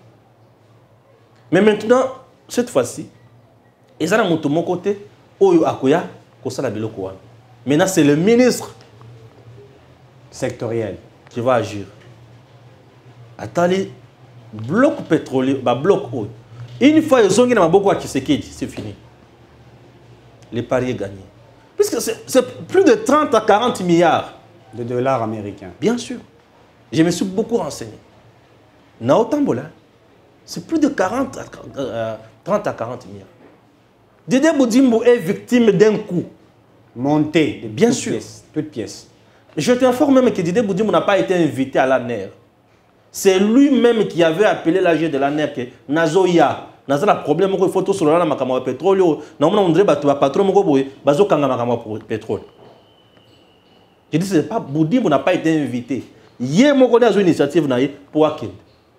Mais maintenant, cette fois-ci, ils ont monté mon côté, oyo akoya kosala biloko wana. Maintenant, c'est le ministre sectoriel qui va agir. Attendez, bloc pétrolier, bloc oil. Une fois ils ont gagné Maboko à Tshisekedi, c'est fini. Les paris est gagné. Puisque c'est plus de 30 à 40 milliards de dollars américains. Bien sûr. Je me suis beaucoup renseigné. Nao Tambola, c'est plus de 30 à 40 milliards. Dédé Boudimbo est victime d'un coup. Monté, bien sûr. Toute pièce. Je t'informe même que Dédé Boudimbo n'a pas été invité à la NER. C'est lui-même qui avait appelé l'AG de la NER que Nazoya. Naza la problème il faut tout sur la makama pétrole. Non on dirait bah patron moko boy bazo kanga makama pétrole. Je dis c'est pas Boudimbo n'a pas été invité. Hier moko dans une initiative naïe pour Akin.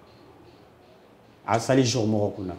À sali jour moko kuna.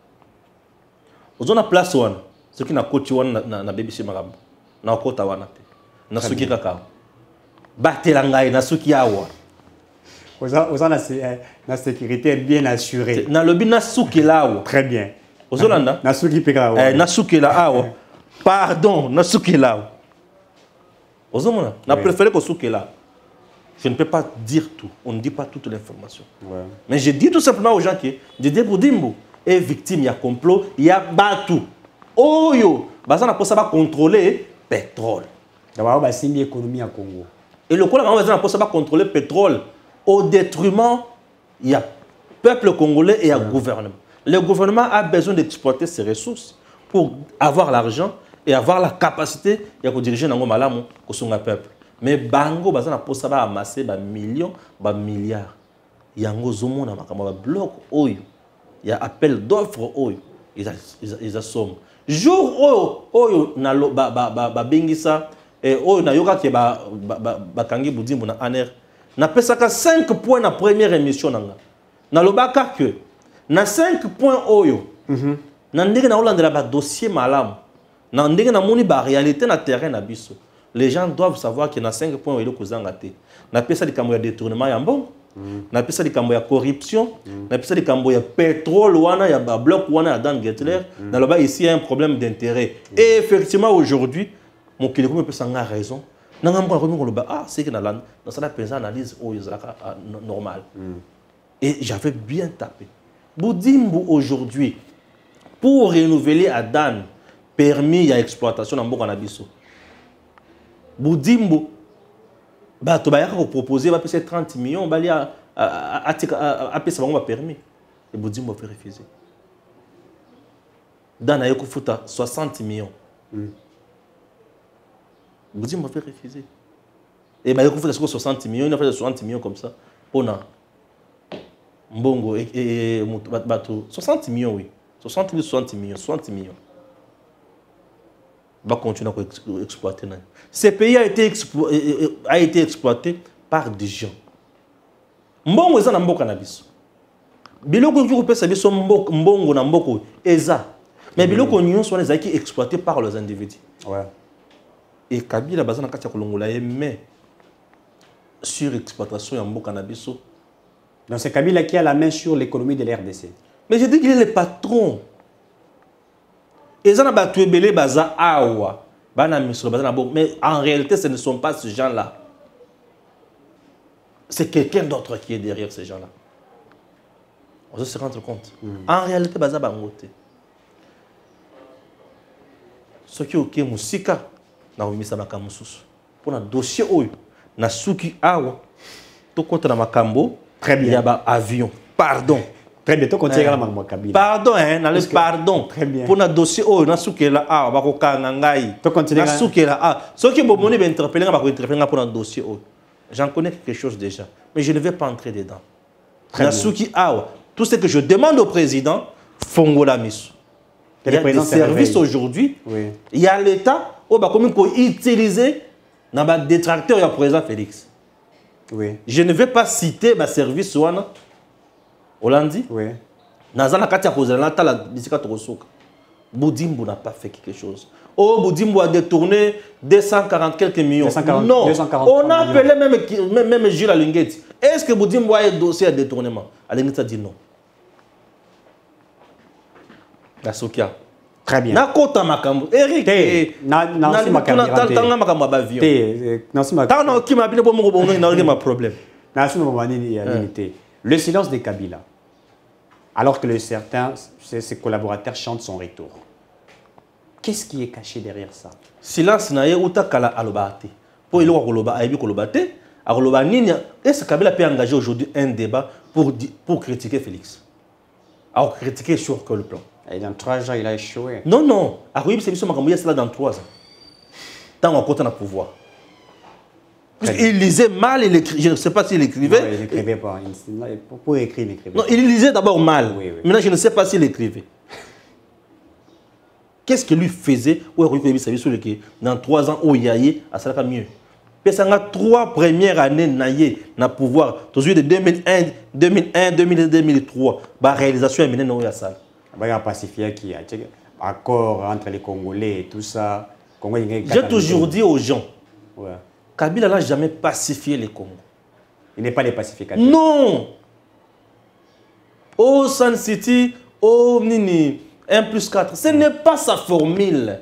Ozona place one. Ce qui na coach one na BBC Marambo. Na kota wana te. Na suki kaka. Batela ngai na suki awa. Oza na sécurité bien assurée. Na lobi na suki lawa. Très bien. Ozolanda na suki peka awa. Na suki la awa. Pardon, na suki lawa. Ozomona, na préféré ko suki la. Je ne peux pas dire tout. On ne dit pas toute l'information. Ouais. Mais je dis tout simplement aux gens que Dédé Boudimbo est victime, il y a complot, il y a Batu. Oh yo, bazana pour ça va contrôler pétrole. D'abord, bah c'est l'économie à Congo. Et le coup là, bazana pour ça va contrôler pétrole au détriment il y a peuple congolais et il y a gouvernement. Le gouvernement a besoin d'exploiter ses ressources pour avoir l'argent et avoir la capacité de diriger dans malamu ko songa peuple. Mais bango bazana pour ça va amasser ba millions, ba milliards. Yango zomo na makamba bloc oyo. Il y a appel d'offres oyo. Ils assomment. Jour oyo na ba bengisa et oyo na yoka ke ba kangi Boudimbo na aner. Na pesaka 5 points na première émission nanga. Na lobaka que na 5 points oyo. Na ndenge na olandela ba dossier malamu. Na ndenge na moni ba réalité na terrain na biso. Les gens doivent savoir que na 5 points oyo kozanga te. Na pesa likambo ya détournement ya mbongo. Na pesa likambo ya corruption, na pesa likambo ya pétrole wana ya ba bloc wana ya Dan Kettler. Na loba ici il y a un problème d'intérêt. Et effectivement aujourd'hui, mon kileko me pesa nga raison. C'est que dans cette analyse normale. Et j'avais bien tapé. Boudimbo aujourd'hui, pour renouveler à Dan, permis à exploitation dans Mboka Nabiso. Boudimbo, tu vas proposer 30 millions, tu vas appeler permis. Et Boudimbo va refuser. Dan a 60 millions. Boudimbo va refuser. Et il faut faire 60 millions, il a fait 60 millions comme ça. Pour Mbongo et 60 millions, oui. 60 millions. Il va continuer à exploiter. Ce pays a été exploité par des gens. Mbongo est un Mboka Nabiso. Biloko qui peut savoir son Mbongo na Mboko eza. Mais biloko nyons sont les acquis exploités par les individus. Ouais. Et Kabila bazana katia kolongola mais sur exploitation ya Mboka Nabiso. Donc c'est Kabila qui a la main sur l'économie de l'RDC. Mais je dis qu'il est le patron. Et ça n'a pas tué belé baza awa. Mais en réalité, ce ne sont pas ces gens-là. C'est quelqu'un d'autre qui est derrière ces gens-là. On doit se rendre compte. En réalité, baza bangote. Ce qui est ok, musika, na omisa makamususu. Pour un dossier oyo, na suki awa, tout compte na makambo. Très bien. Il y a avion. Pardon. Très bien. Tu continues à la Kabila. Pardon, hein, na le pardon. Très bien. Pour un dossier oyo, na suki la awa, bako kangangai. Tu continues. Na suki la awa. Ce qui est bon, on est interpellé, on va interpeller pour un dossier oyo. J'en connais quelque chose déjà, mais je ne vais pas entrer dedans. Na suki awa. Tout ce que je demande au président, Fongola Misu. Il y a des services aujourd'hui. Oui. Il y a l'État qui utiliser dans le détracteur du président Félix. Oui. Je ne vais pas citer ma service Hollandi. Oui. Nazana Katia Kozana Tala Bisika Torosoka. Boudimbo n'a pas fait quelque chose. Oh, Boudimbo a détourné 240 quelques millions. 240, non, 240 on a appelé même Gilles Alingeti. Est-ce que Boudimbo a un dossier à détournement? Alingeti a dit non. La Sokia. Très bien. Na kota makambo. Eric. Nansi makambo. Tanga makambo avion. Nansi makambo. Tanga qui m'a appelé pour mon bongo n'a pas problème. Nansi makambo limité. Le silence de Kabila. Alors que certains, ses collaborateurs chantent son retour. Qu'est-ce qui est caché derrière ça? Silence na ye uta kala alobate. Pour il koloba aibi kolobate, akoloba nini est-ce que Kabila peut engager aujourd'hui un débat pour critiquer Félix? Alors critiquer sur quel plan? Et dans 3 ans, il a échoué. Non, non. Akoyebi c'est biso makambo cela dans 3 ans. Tant on compte dans le pouvoir. Il lisait mal, je ne sais pas s'il écrivait. Non, il n'écrivait pas. Pour écrire, il n'écrivait pas. Non, il lisait d'abord mal. Oui, oui. Maintenant, je ne sais pas s'il écrivait. Qu'est-ce que lui faisait? Dans 3 ans, il y a ça sera mieux. Parce qu'il y a 3 premières années dans le pouvoir. Toujours de 2001, 2003, la réalisation est menée dans la salle. Il y a un pacifié qui a un accord entre les Congolais et tout ça. J'ai toujours dit aux gens, ouais. Kabila n'a jamais pacifié les Congo. Il n'est pas les pacificateurs. Non. Au Sun City, au Nini, 1+4, ce n'est pas sa formule.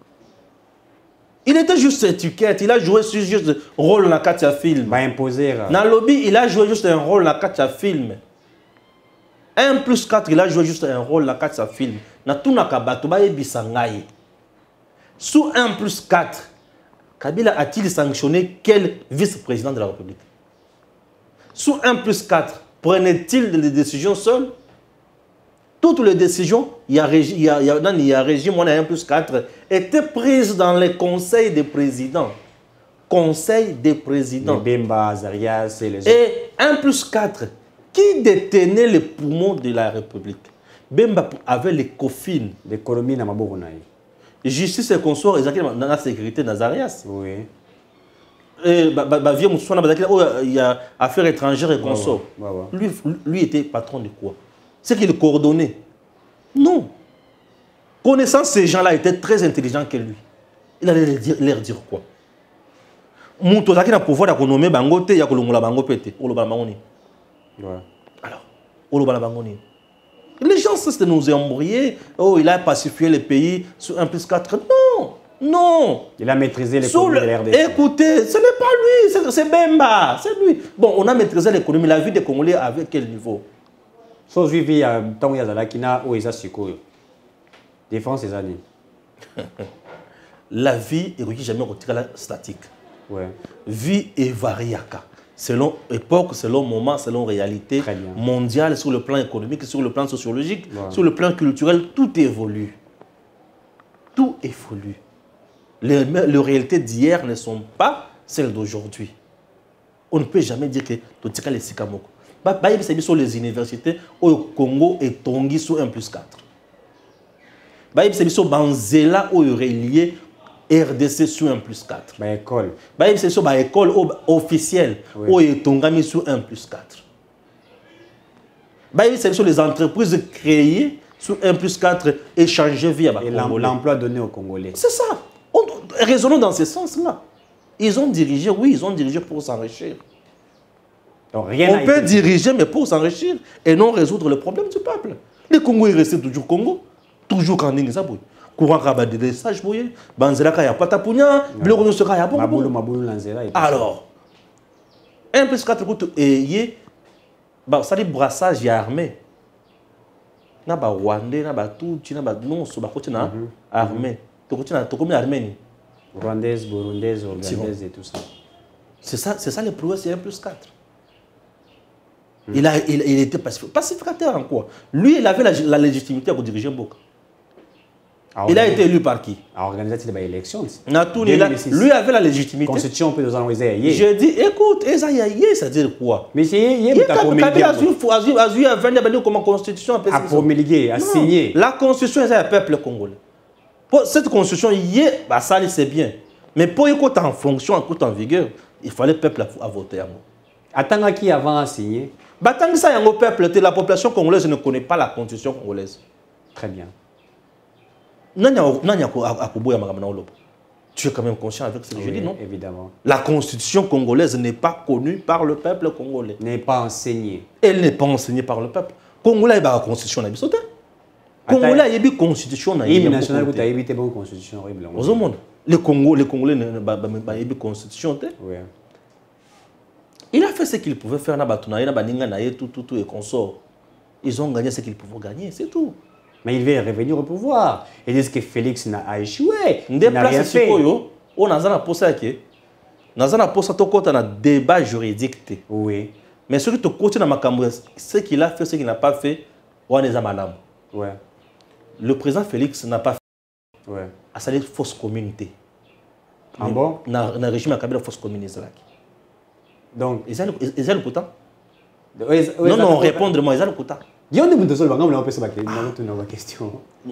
Il était juste étiquette, il a joué juste un rôle dans la Katia film. Va imposer. Dans le lobby, il a joué juste un rôle dans la Katia film. 1+4, il a joué juste un rôle dans la Katia film. Dans tout le kabato, il a sous 1+4, Kabila a-t-il sanctionné quel vice-président de la République? Sous 1+4, prenait-il des décisions seul? Toutes les décisions, il y a régime, on a 1+4, étaient prises dans les conseils des présidents. Conseil des présidents. Les Bemba, Azarias et les autres. Et 1+4, qui détenait les poumons de la République? Bemba avait les cofines. L'économie n'a pas beaucoup. Justice et consort, dans la sécurité d'Azarias. Oui. Et il y a affaires étrangères et consorts. Lui était patron de quoi? C'est qu'il coordonnait. Non. Connaissant ces gens-là était très intelligent que lui. Il allait leur dire quoi? Mouto qui a le pouvoir d'économiser Bangote, il y a le Bangopete. Alors, les gens se nous embrouillés. Oh, il a pacifié le pays sur 1+4. Non, non. Il a maîtrisé l'économie de l'RDC. Écoutez, ce n'est pas lui, c'est Bemba, c'est lui. Bon, on a maîtrisé l'économie. La vie des Congolais avec quel niveau? Sauf vivi à tant qu'il y a qui n'a où ils ont défense ces années. La vie est jamais retirée la statique. Ouais. Vie est variaka. Selon époque, selon moment, selon réalité mondiale, sur le plan économique, sur le plan sociologique, sur le plan culturel, tout évolue. Tout évolue. Les réalités d'hier ne sont pas celles d'aujourd'hui. On ne peut jamais dire que tout est les Sikamoko. Sur les universités, au Congo et Tongi sur 1+4. Sur Banzela, où il y relié RDC sur 1+4. École. C'est sur l'école officielle, où il y a Tongami sur 1+4. C'est sur les entreprises créées sur 1+4 échangées via l'emploi donné aux Congolais. C'est ça. Raisonnons dans ce sens-là. Ils ont dirigé, oui, ils ont dirigé pour s'enrichir. On peut diriger, mais pour s'enrichir et non résoudre le problème du peuple. Les Congos, ils restent toujours Congo, toujours quand ils sont courant rabat de sage boye, banzela kaya patapunya, bleu sera ya bon. Alors, 1+4 et ça dit brassage et armé. na ba Rwandais na ba Tutsi na ba non so ba côté na armée to côté na to comme arménie Rwandaise, burundaise, ougandais et tout ça. c'est ça le prouesse c'est 1+4. Il était pacificateur en quoi? Lui il avait la légitimité pour diriger Mboka. Il a été élu par qui? À organiser des élections. Lui avait la légitimité. Constitution peut nous envoyer. J'ai dit, écoute, ça veut dire quoi? Mais c'est comment constitution à promulguer, à signer. La constitution, c'est le peuple congolais. Cette constitution, ça c'est bien. Mais pour écouter en fonction, en vigueur, il fallait le peuple à voter. Attends qui avant à signer. Tant que ça, il y a un peuple, la population congolaise ne connaît pas la constitution congolaise. Très bien. Tu es quand même conscient avec ce que je dis, non? Évidemment. La constitution congolaise n'est pas connue par le peuple congolais. N'est pas enseignée. Elle n'est pas enseignée par le peuple. Congolais, il y a la constitution. Congolais, il y a une constitution. Il y a une nationale qui a évité une constitution horrible. Les Congolais n'ont pas une constitution. Oui. Il a fait ce qu'il pouvait faire. Tout et consort. Ils ont gagné ce qu'ils pouvaient gagner, c'est tout. Mais il veut revenir au pouvoir. Ils disent que Félix a échoué. Il n'a rien fait. On a un débat juridique. Oui. Mais ce ce qu'il a fait, ce qu'il n'a pas fait, on est à malade. Ouais. Le président Félix n'a pas fait. Ouais. À sa fausse communauté. Ah bon? Dans le régime à Kabila, fausse communauté. Donc, ils ont le quota. Non, répondre-moi, ils ont le quota. Il y a des gens qui ont une question.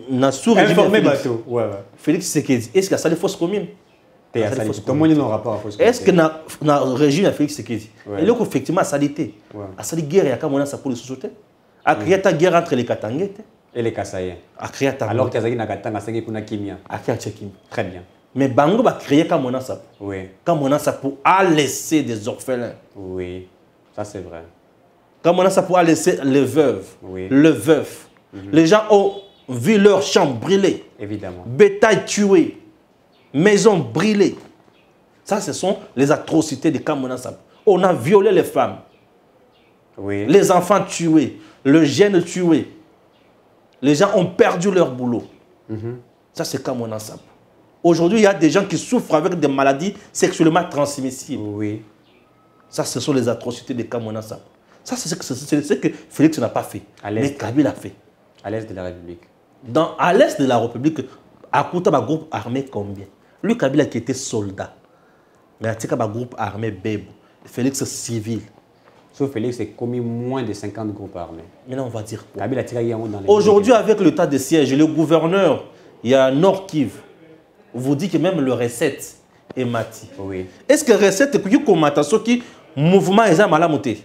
Félix Tshisekedi, est-ce qu'il y a des fausses communes? Tout le monde n'a rapport à fausse communes. Est-ce que dans le régime de Félix Tshisekedi, il y a effectivement salité? À cette guerre, il y a quand même pour les sociétés. À créer ta guerre entre les Katangais et les Kassaïens. Alors qu'il y a Katanga, c'est qu'il y a Kimia. Très bien. Mais Bango va créer comme on a ça. Oui. Comme on a ça pour laisser des orphelins. Oui, ça c'est vrai. Comme on a ça pour laisser les veuves, oui. Le veuf. Les gens ont vu leurs champs brûler. Évidemment. Bétail tué. Maisons brûlées. Ça, ce sont les atrocités de Kamonasap. On a violé les femmes. Oui. Les enfants tués. Le jeune tué. Les gens ont perdu leur boulot. Ça, c'est Kamonasap. Aujourd'hui, il y a des gens qui souffrent avec des maladies sexuellement transmissibles. Oui. Ça, ce sont les atrocités de Kamonasap. Ça, c'est ce que Félix n'a pas fait. Mais Kabila a fait. À l'est de la République. À l'est de la République, à côté d'un groupe armé combien? Lui, Kabila qui était soldat. Mais à un groupe armé Bebo. Félix civil. Sauf Félix, c'est commis moins de 50 groupes armés. Maintenant, on va dire quoi? Kabila tire dans les aujourd'hui, avec l'état de siège, le gouverneur, il y a Nord Kivu, vous dit que même le recette est mati. Oui. Est-ce que recette est comme qui mouvement est malamoté?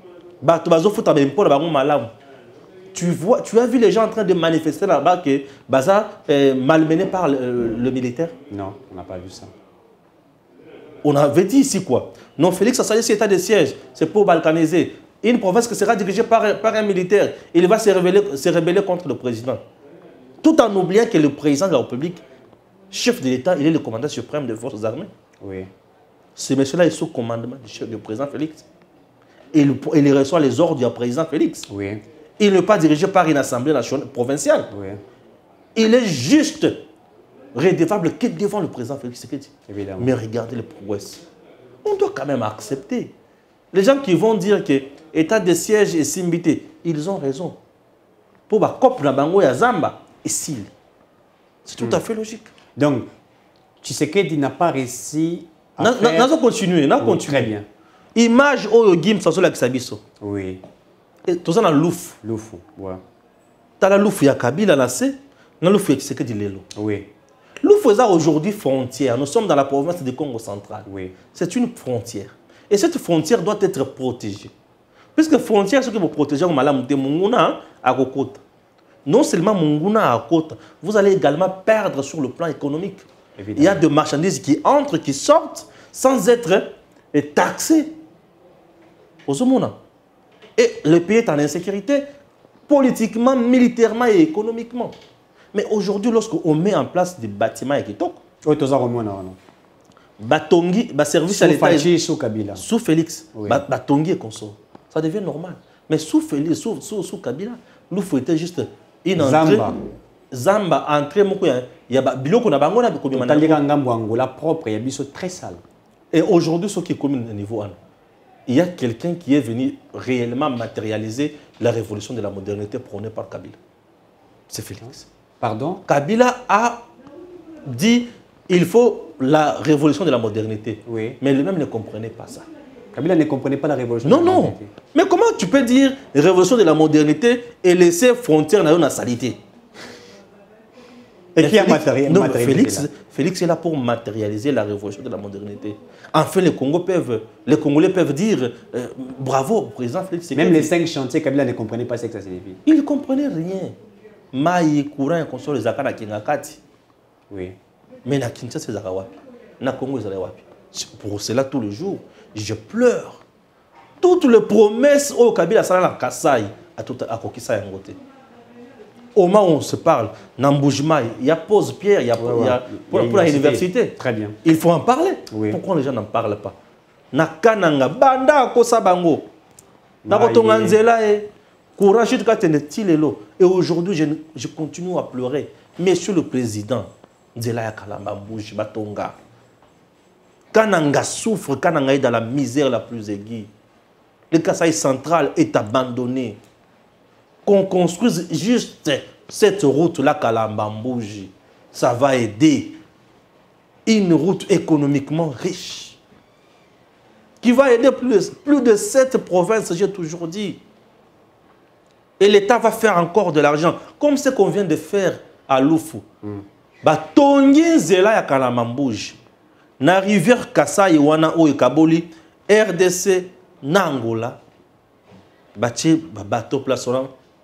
Tu as vu les gens en train de manifester là-bas que Baza est malmené par le militaire? Non, on n'a pas vu ça. On avait dit ici quoi? Non, Félix a salué cet état de siège, c'est pour balkaniser. Une province qui sera dirigée par un militaire, il va se rebeller contre le président. Tout en oubliant que le président de la République, chef de l'État, il est le commandant suprême des forces armées. Oui. Ce monsieur-là est sous commandement du président Félix. Il reçoit les ordres du président Félix. Oui. Il n'est pas dirigé par une assemblée nationale provinciale. Oui. Il est juste redevable que devant le président Félix Tshisekedi. Évidemment. Mais regardez les prouesses. On doit quand même accepter. Les gens qui vont dire que l'état de siège est simbité, ils ont raison. Pour la COP na bango ya Zamba, c'est tout à fait logique. Donc, Tshisekedi n'a pas réussi à faire... continuer. Très bien. Image au Gim Sasola Kisabiso. Oui. Et tout ça dans Louf. Louf, ouais. T'as la Louf, il y a Kabila là, c'est. Dans Louf, il y a Tshisekedi Lelo. Oui. Louf est aujourd'hui frontière. Nous sommes dans la province du Congo central. Oui. C'est une frontière. Et cette frontière doit être protégée. Puisque frontière, ce que vous protégez, à Kokota. Non seulement Munguna à Kota, vous allez également perdre sur le plan économique. Évidemment. Il y a des marchandises qui entrent, qui sortent, sans être taxés. Et le pays est en insécurité, politiquement, militairement et économiquement. Mais aujourd'hui, lorsqu'on met en place des bâtiments et qui toquent, Batongi, service à l'État, sous Félix, oui. Batongi est consort. Ça devient normal. Mais sous Félix, sous Kabila, nous faut être juste une entrée Zamba entrée moko ya ba biloko na bango na bikomi manana talika ngambo Angola propre ya biso très sale. Et aujourd'hui ce qui est commun au niveau il y a quelqu'un qui est venu réellement matérialiser la révolution de la modernité prônée par Kabila. C'est Félix. Pardon? Kabila a dit il faut la révolution de la modernité. Oui. Mais lui-même ne comprenait pas ça. Kabila ne comprenait pas la révolution de la modernité. Non. Mais comment tu peux dire révolution de la modernité et laisser frontières dans la salité? Et qui a matérialisé Félix est là pour matérialiser la révolution de la modernité. Enfin, les Congolais peuvent dire bravo au président Félix. Même les 5 chantiers, Kabila ne comprenait pas ce que ça signifie. Il ne comprenait rien. Maï, courant, console, les akana kingakati. Oui. Mais na Kinshasa, c'est Zakawapi. Na Congo, c'est Zakawapi. Pour cela, tous les jours, je pleure. Toutes les promesses au Kabila, ça la Kassai, à Kokisa Yangote. Au moment où on se parle, Namboujma, il y a pose pierre, il y a pour la université. Très bien. Il faut en parler. Oui. Pourquoi les gens n'en parlent pas? Nakananga, Banda, Kosabango. Nakotonganzela et courage de Katentilelo. Et aujourd'hui, je continue à pleurer. Monsieur le Président, Nzela Kalamba Mbouji, Batonga. Kananga souffre, Kananga est dans la misère la plus aiguë. Le Kasaï central est abandonné. Qu'on construise juste cette route-là, Kalambambouji, ça va aider. Une route économiquement riche, qui va aider plus de 7 provinces, j'ai toujours dit. Et l'État va faire encore de l'argent, comme ce qu'on vient de faire à Loufou. Batongi Zela ya Kalambambouji, na rivière Kasai wana o Kaboli, RDC Nangola, bache bateau plaçant.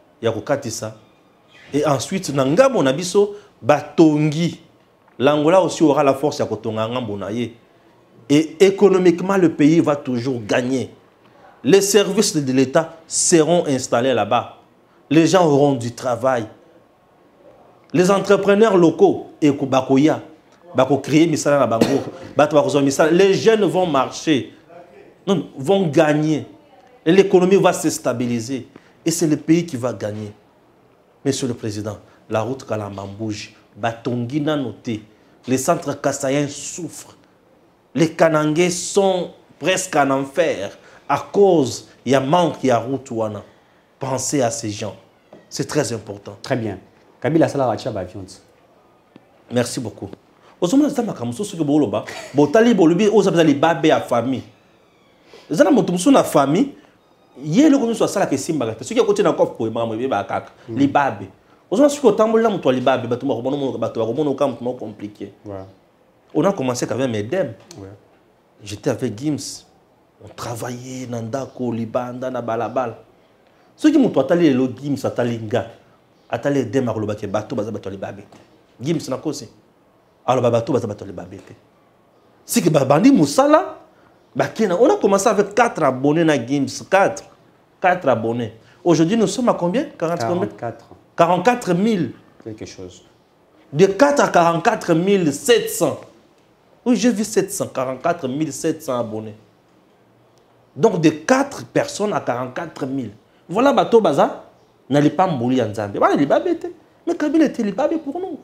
Et ensuite, Nangamo Nabiso, Batongi. L'Angola aussi aura la force à Kotonga Ngambonaye. Et économiquement, le pays va toujours gagner. Les services de l'État seront installés là-bas. Les gens auront du travail. Les entrepreneurs locaux, et Bakoya, Bako créer Misala na Bango, les jeunes vont marcher, vont gagner. Et l'économie va se stabiliser. Et c'est le pays qui va gagner. Monsieur le Président, la route Kalambambouji, Batongi n'a noté. Les centres kassaïens souffrent. Les Kanangais sont presque en enfer à cause, il y a manque, il y a route ouana. Pensez à ces gens. C'est très important. Très bien. Kabila Sala Rachaba Viande. Merci beaucoup. Ozoma zama kamuso suki boloba, botali bolubi ozabza li babe à famille. Zana motumsu na famille. Yé le commis soit ça la question bagate. Ce qui est côté d'un coffre pour maman bébé akaka. Libabe. Aux gens qui ont tambour là mutual libabe, bateau mono bateau mono camp compliqué. On a commencé avec Medem. J'étais avec Gims. On travaillait dans Ndako, Libanda, na balabal. Ceux qui m'ont attelé le Gims atalinga. Attelé Dem à le bateau bateau libabe. Gims na cause. Alors bateau bateau libabe. Si que babandi musala. On a commencé avec 4 abonnés à Gims. 4 abonnés. Aujourd'hui, nous sommes à combien? 44 000. Quelque chose. De 4 à 44 700. Oui, j'ai vu 700. 44 700 abonnés. Donc, de 4 personnes à 44 000. Voilà, Bato Baza. N'allez pas mourir en Zambie. Voilà, les babés étaient. Mais Kabila était les babés pour nous.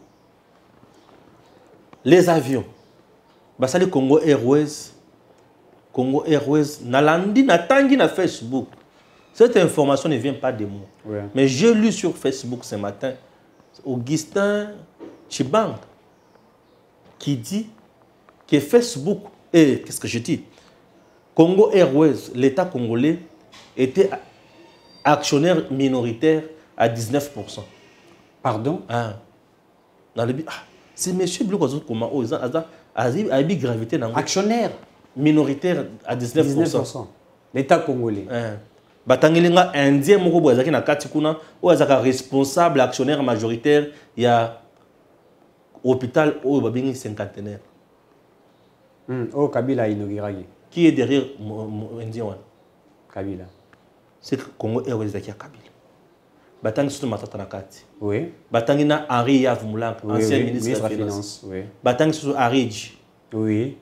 Les avions. Basa les Congo Airways. Congo Airways, Nalandi, Natangi na Facebook. Cette information ne vient pas de moi. Ouais. Mais j'ai lu sur Facebook ce matin Augustin Chibang qui dit que Facebook, et qu'est-ce que je dis? Congo Airways, l'État congolais, était actionnaire minoritaire à 19%. Pardon? C'est M. Blou comment a gravité dans actionnaire minoritaire à 19%. L'État congolais. Batangilinga indien moko boyazaki na kati kuna oyazaka responsable actionnaire majoritaire il y a hôpital oyo babingi cinquantenaire. Oh Kabila inauguré. Qui est derrière indien wana? Kabila. C'est Congo Airways qui a Kabila. Batangi surtout matata na kati. Oui. Batangi na Henri Yav Moulank, ancien ministre des Finances. Oui. Batangi surtout Aridji. Oui.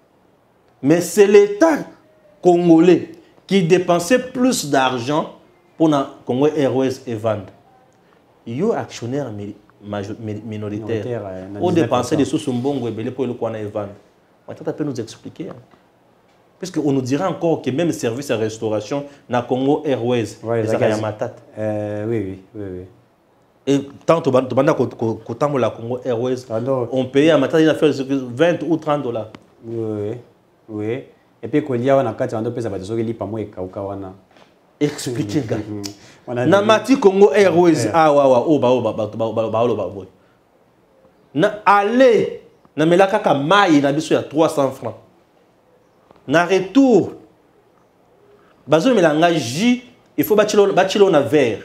Mais c'est l'État congolais qui dépensait plus d'argent pour le Congo Airways et vendre. Il y a actionnaire minoritaire. On dépense des sous mbongo et pour le coin et vendre. Maintenant, tu peux nous expliquer. Parce qu'on nous dira encore que même service à restauration na Congo Airways, oui. Et tant que la Congo Airways, on paye à matin, il a fait 20 ou 30 $. Oui. Et puis, quand il y a un cas, on peut savoir que pas moi et expliquez, gars. Na mati Congo Airways, na aller, na melaka ka mai na biso ya 300 francs. Na retour, bazo melanga J, il faut bâtilo na verre.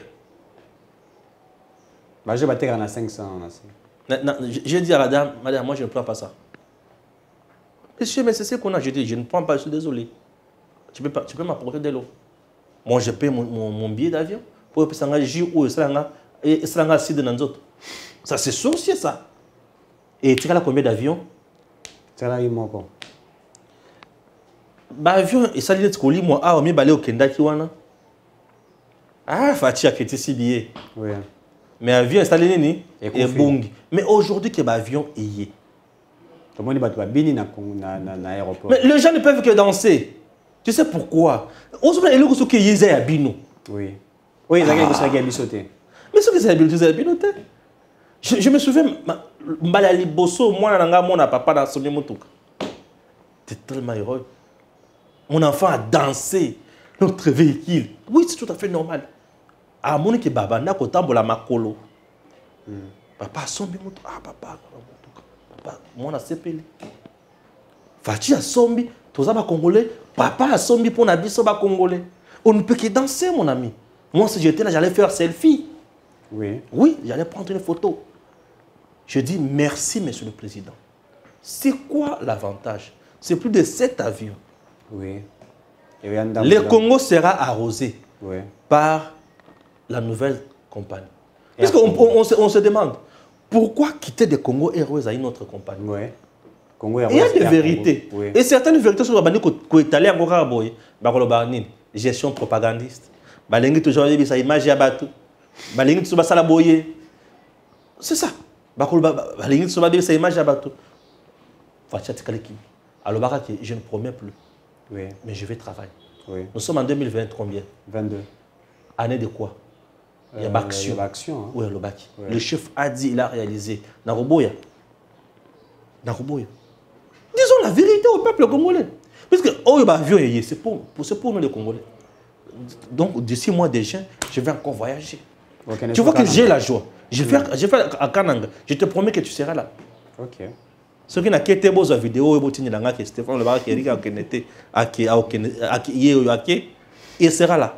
Je vais à 500. J'ai dit à la dame, madame, moi je ne prends pas ça. Monsieur, mais c'est ce qu'on a. Je dis, je ne prends pas, je suis désolé. Tu peux m'apporter de l'eau. Moi, je paye mon billet d'avion pour que ça J ou ça c'est sorcier ça. Et tu as combien d'avions? C'est là, il manque. Avion, et ça dit que moi, on m'a balé au Kenda Kiwana. Ah, Fatia qui était si billet. Oui. Mais avion installé ni et bong. Mais aujourd'hui que l'avion est. Comment on dit na aéroport? Mais les gens ne peuvent que danser. Tu sais pourquoi? On se met le coup qui est à Bino. Oui. Oui, ils ont ça qui a bisoté. Mais ce que c'est à Bino. Je me souviens Mbalali Bosso moi nanga mon papa dans son motuka. C'est tellement heureux. Mon enfant a dansé notre véhicule. Oui, c'est tout à fait normal. À mon que baba na ko tambola makolo. Papa sombi moto papa moi na sepeli. Fati a sombi, tous les Congolais, papa a sombi pour na biso ba Congolais. On ne peut que danser mon ami. Moi si j'étais là, j'allais faire selfie. Oui. Oui, j'allais prendre une photo. Je dis merci monsieur le président. C'est quoi l'avantage? C'est plus de 7 avions. Oui. Le Congo sera arrosé par la nouvelle compagnie. Parce qu'on se demande, pourquoi quitter des Congo Airways à une autre compagnie? Il y a des vérités. Et certaines vérités sont étalées en gestion propagandiste. Balengi toujours sa image à bateau. Balengi toujours sa boye. C'est ça. Balengi toujours sa image à bateau. Alors je ne promets plus. Mais je vais travailler. Nous sommes en 2020 combien? 22. Année de quoi? Il y a l'action. Oui, le chef a dit, il a réalisé. Naroboya. Disons la vérité au peuple congolais. Parce que c'est pour nous les Congolais. Donc d'ici mois déjà, je vais encore voyager. Tu vois que j'ai la joie. Je vais à Kananga. Je te promets que tu seras là. Ok. Ce qui n'a qu'à beau la vidéo, et Stéphane Le Barak il sera là.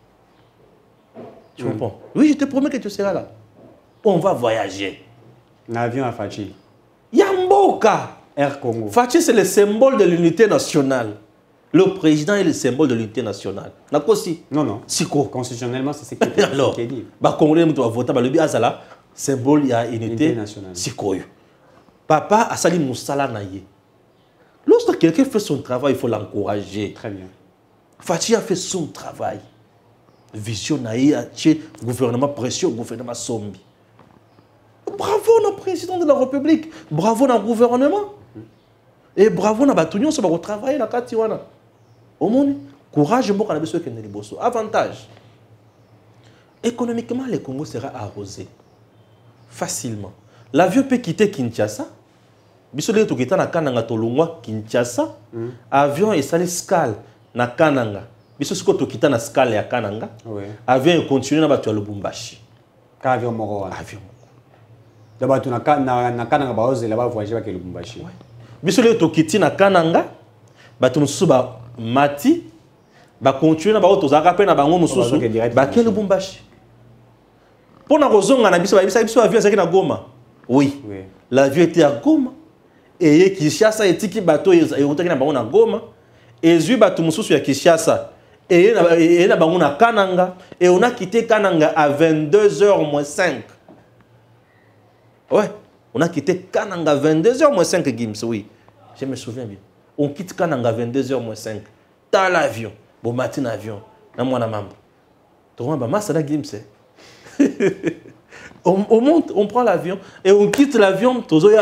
Tu comprends? Oui, je te promets que tu seras là. On va voyager. L'avion à Fachi. Yamboka. Air Congo. Fachi, c'est le symbole de l'unité nationale. Le président est le symbole de l'unité nationale. Non. Siko. Constitutionnellement, c'est ce qui est dit. Alors, Congolais, tu vas voter, le Azala, symbole, il y a unité nationale. Siko. Papa a sali Moussala Naye. Lorsque quelqu'un fait son travail, il faut l'encourager. Très bien. Fachi a fait son travail. Vision Naye a tué gouvernement précieux, gouvernement Sombi. Bravo notre président de la République. Bravo notre gouvernement. Et bravo notre bâtonnier, ça va travailler la Katiwana. Au monde, courage, avantage. Économiquement, le Congo sera arrosé. Facilement. L'avion peut quitter Kinshasa. Bisole to kita na Kananga tolongwa Kinshasa. Avion et sali scale na Kananga. Bisole ko to kita na scale ya Kananga. Avion continue na batu ya Lubumbashi. Ka avion moko wana. Avion moko. Da batu na Kananga ba oze la ba voyager ba ke Lubumbashi. Bisole to kiti na Kananga. Batu mususu ba mati ba continue na ba oto zaka pe na bango mususu ba ke Lubumbashi. Pour na kozonga na biso avion zaki na Goma. Oui. L'avion était à Goma. Et Kinshasa etiki bateau et na bango na Goma. Et zui bateau mususu ya Kinshasa. Et na bango na Kananga. Et on a quitté Kananga à 22h moins 5. Ouais. On a quitté Kananga à 22h moins 5 Gims, oui. Je me souviens bien. On quitte Kananga à 22h moins 5. Dans l'avion. Bon matin avion. Na mwana mambo. On monte, on prend l'avion et on quitte l'avion. Tout ça,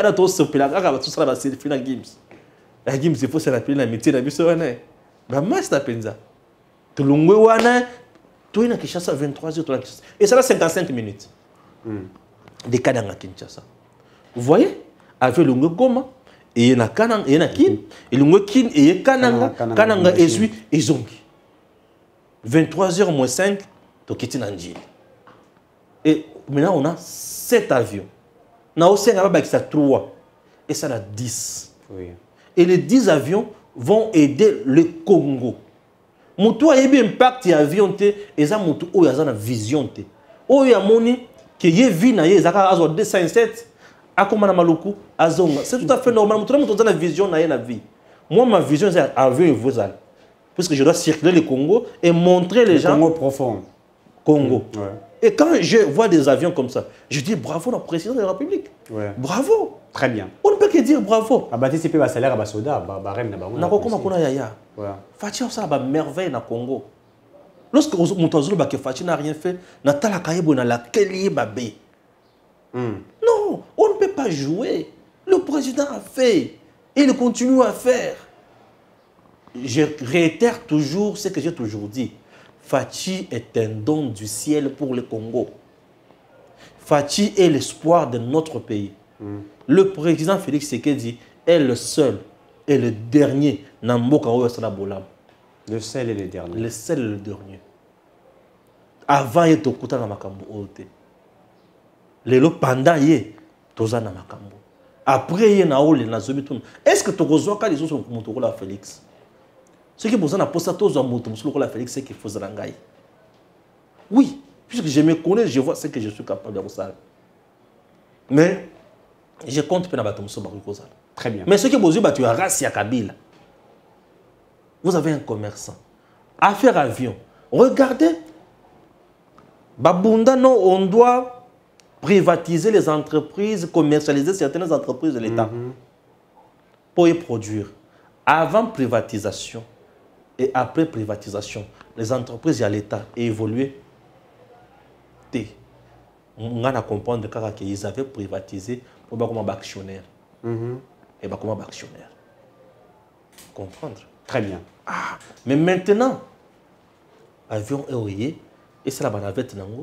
c'est Gims. La Gims, il faut se rappeler la métier de la vie. Master Penza. Tu l'as tu es à Kinshasa 23h. Et ça là 55 minutes. Des cas dans Kinshasa. Vous voyez, avec le Goma, et il y a Kanang, et il y a Kin, et le Kin, et il y a Kananga, Kananga, et Zui, et Zongi. 23h moins 5, tu quittes Nandjil. Et maintenant, on a 7 avions. On a aussi 3. Et ça a 10. Oui. Et les 10 avions vont aider le Congo. Moutou a eu un impact avion, et ça moutou a une vision. Oh, il y a moni qui est vu, il y a 207. C'est tout à fait normal. Moutou a une vision dans la vie. Moi, ma vision, c'est avion et vous allez. Puisque je dois circuler le Congo et montrer les gens. Congo profond. Congo. Ouais. Et quand je vois des avions comme ça, je dis bravo au président de la République. Ouais. Bravo. Très bien. On ne peut que dire bravo. Abaté c'est pas salaire à Basoda, barème na bango. Na kokoma kuna yaya. Ouais. Fachi ça ba merveille na Congo. Lorsque Moutazulu ba que Fachi n'a rien fait, na tala kayebo na la keli babé. Non, on ne peut pas jouer. Le président a fait et il continue à faire. Je réitère toujours ce que j'ai toujours dit. Fachi est un don du ciel pour le Congo. Fachi est l'espoir de notre pays. Le président Félix Tshisekedi est le seul et le dernier Namboka Oyosala Bolam. Le seul et le dernier. Le seul et le dernier. Avant, il était au Makambo Ote. Lelo pendant, il était au Makambo. Après, il y a eu les Zomitun. Est-ce que tu as les autres Moutourola Félix? Ce qui est besoin de poser tous les Moutourola Félix, c'est qu'il faut se rangailler. Oui, puisque je me connais, je vois ce que je suis capable de faire. Mais je compte pour la Très bien. Mais ce qui est besoin, tu as Rassia Kabila. Vous avez un commerçant. Affaire avion. Regardez. Babunda, non, on doit privatiser les entreprises, commercialiser certaines entreprises de l'État pour y produire. Avant privatisation et après privatisation, les entreprises à l'État évolué. On a compris qu'ils avaient privatisé pour être actionnaire. Et comme actionnaire. Comprendre. Très bien. Ah, mais maintenant, avion est et c'est la banavette nango.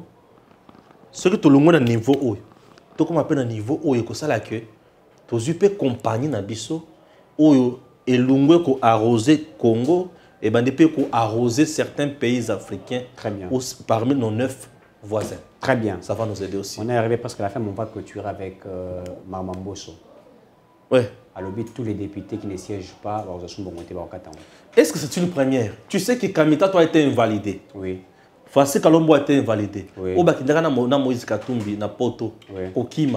Ce que tout le monde a niveau haut, tout comme appelle un niveau haut et que ça là que tous les compagnie na biso ou et l'ungwe ko arroser Congo et ben depuis ko arroser certains pays africains. Très bien. Parmi nos 9 voisins. Très bien. Ça va nous aider aussi. On est arrivé presque à la fin, mais on va clôturer avec Marmamboso. Ouais. À l'objet, tous les députés qui ne siègent pas, est-ce que c'est une première? Tu sais que Kamita a été invalidé. Oui. Fassi Kalombo a été invalidé. Oui. Obakindaka na Moïse Katumbi, na Poto, oui. Okima.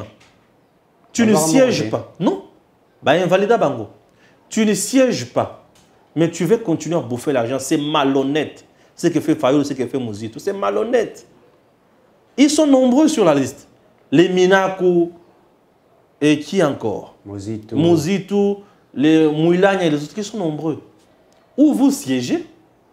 Tu ne sièges pas. Non. Bah, invalida Bango. Tu ne sièges pas. Mais tu veux continuer à bouffer l'argent. C'est malhonnête. Ce que fait Fayou, ce que fait Mouzito. C'est malhonnête. Ils sont nombreux sur la liste. Les Minakou. Et qui encore? Mouzito, les Mouilagna et les autres qui sont nombreux. Ou vous siégez,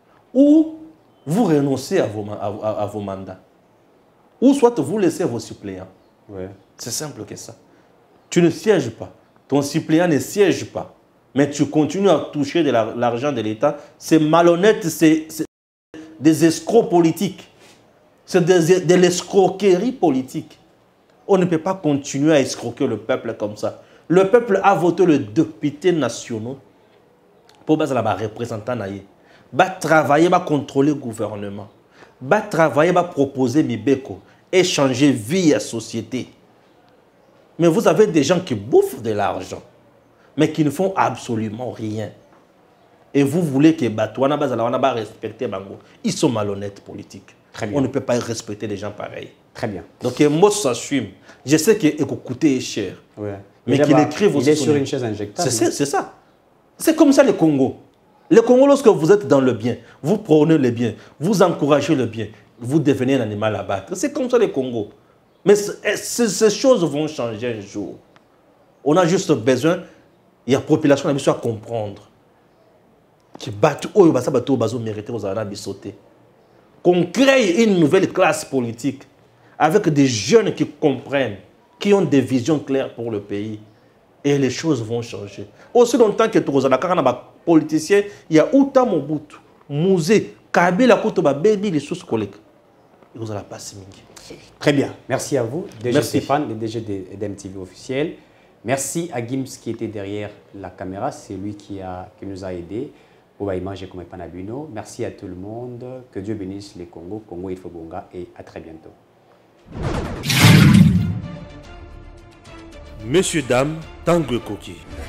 ou vous renoncez à vos mandats. Ou soit vous laissez vos suppléants. Ouais. C'est simple que ça. Tu ne sièges pas. Ton suppléant ne siège pas. Mais tu continues à toucher de l'argent de l'État. C'est malhonnête, c'est des escrocs politiques. C'est de l'escroquerie politique. On ne peut pas continuer à escroquer le peuple comme ça. Le peuple a voté le député national pour être représentant. Va travailler, va contrôler le gouvernement. Va travailler, va proposer Mibeko et changer vie et société. Mais vous avez des gens qui bouffent de l'argent, mais qui ne font absolument rien. Et vous voulez que Batouana va respecter Bango. Ils sont malhonnêtes politiques. On ne peut pas respecter les gens pareils. Très bien. Donc, moi, ça s'assume. Je sais que coûter est cher. Ouais. Mais qu'il écrive aussi. Il est sur une chaise injectable. C'est ça. C'est comme ça le Congo. Le Congo, lorsque vous êtes dans le bien, vous prenez le bien, vous encouragez le bien, vous devenez un animal à battre. C'est comme ça le Congo. Mais ces choses vont changer un jour. On a juste besoin, il y a la population qui doit comprendre. Qui battent, oh, ça va mériter aux Arabes sauter. qu'on crée une nouvelle classe politique avec des jeunes qui comprennent, qui ont des visions claires pour le pays. Et les choses vont changer. Aussi longtemps que tu as des politiciens, il y a Outa Mobutu, Mouzé, Kabila Koutoba, Baby, les sous-collègues. Vous allez pas si Très bien. Merci à vous, DG Merci. Stéphane, le DG d'EDEM TV officiel. Merci à Gims qui était derrière la caméra. C'est lui qui nous a aidés. Merci à tout le monde. Que Dieu bénisse les Congo, Congo et Fobonga. Et à très bientôt. Messieurs, dames, Tanguy Koki.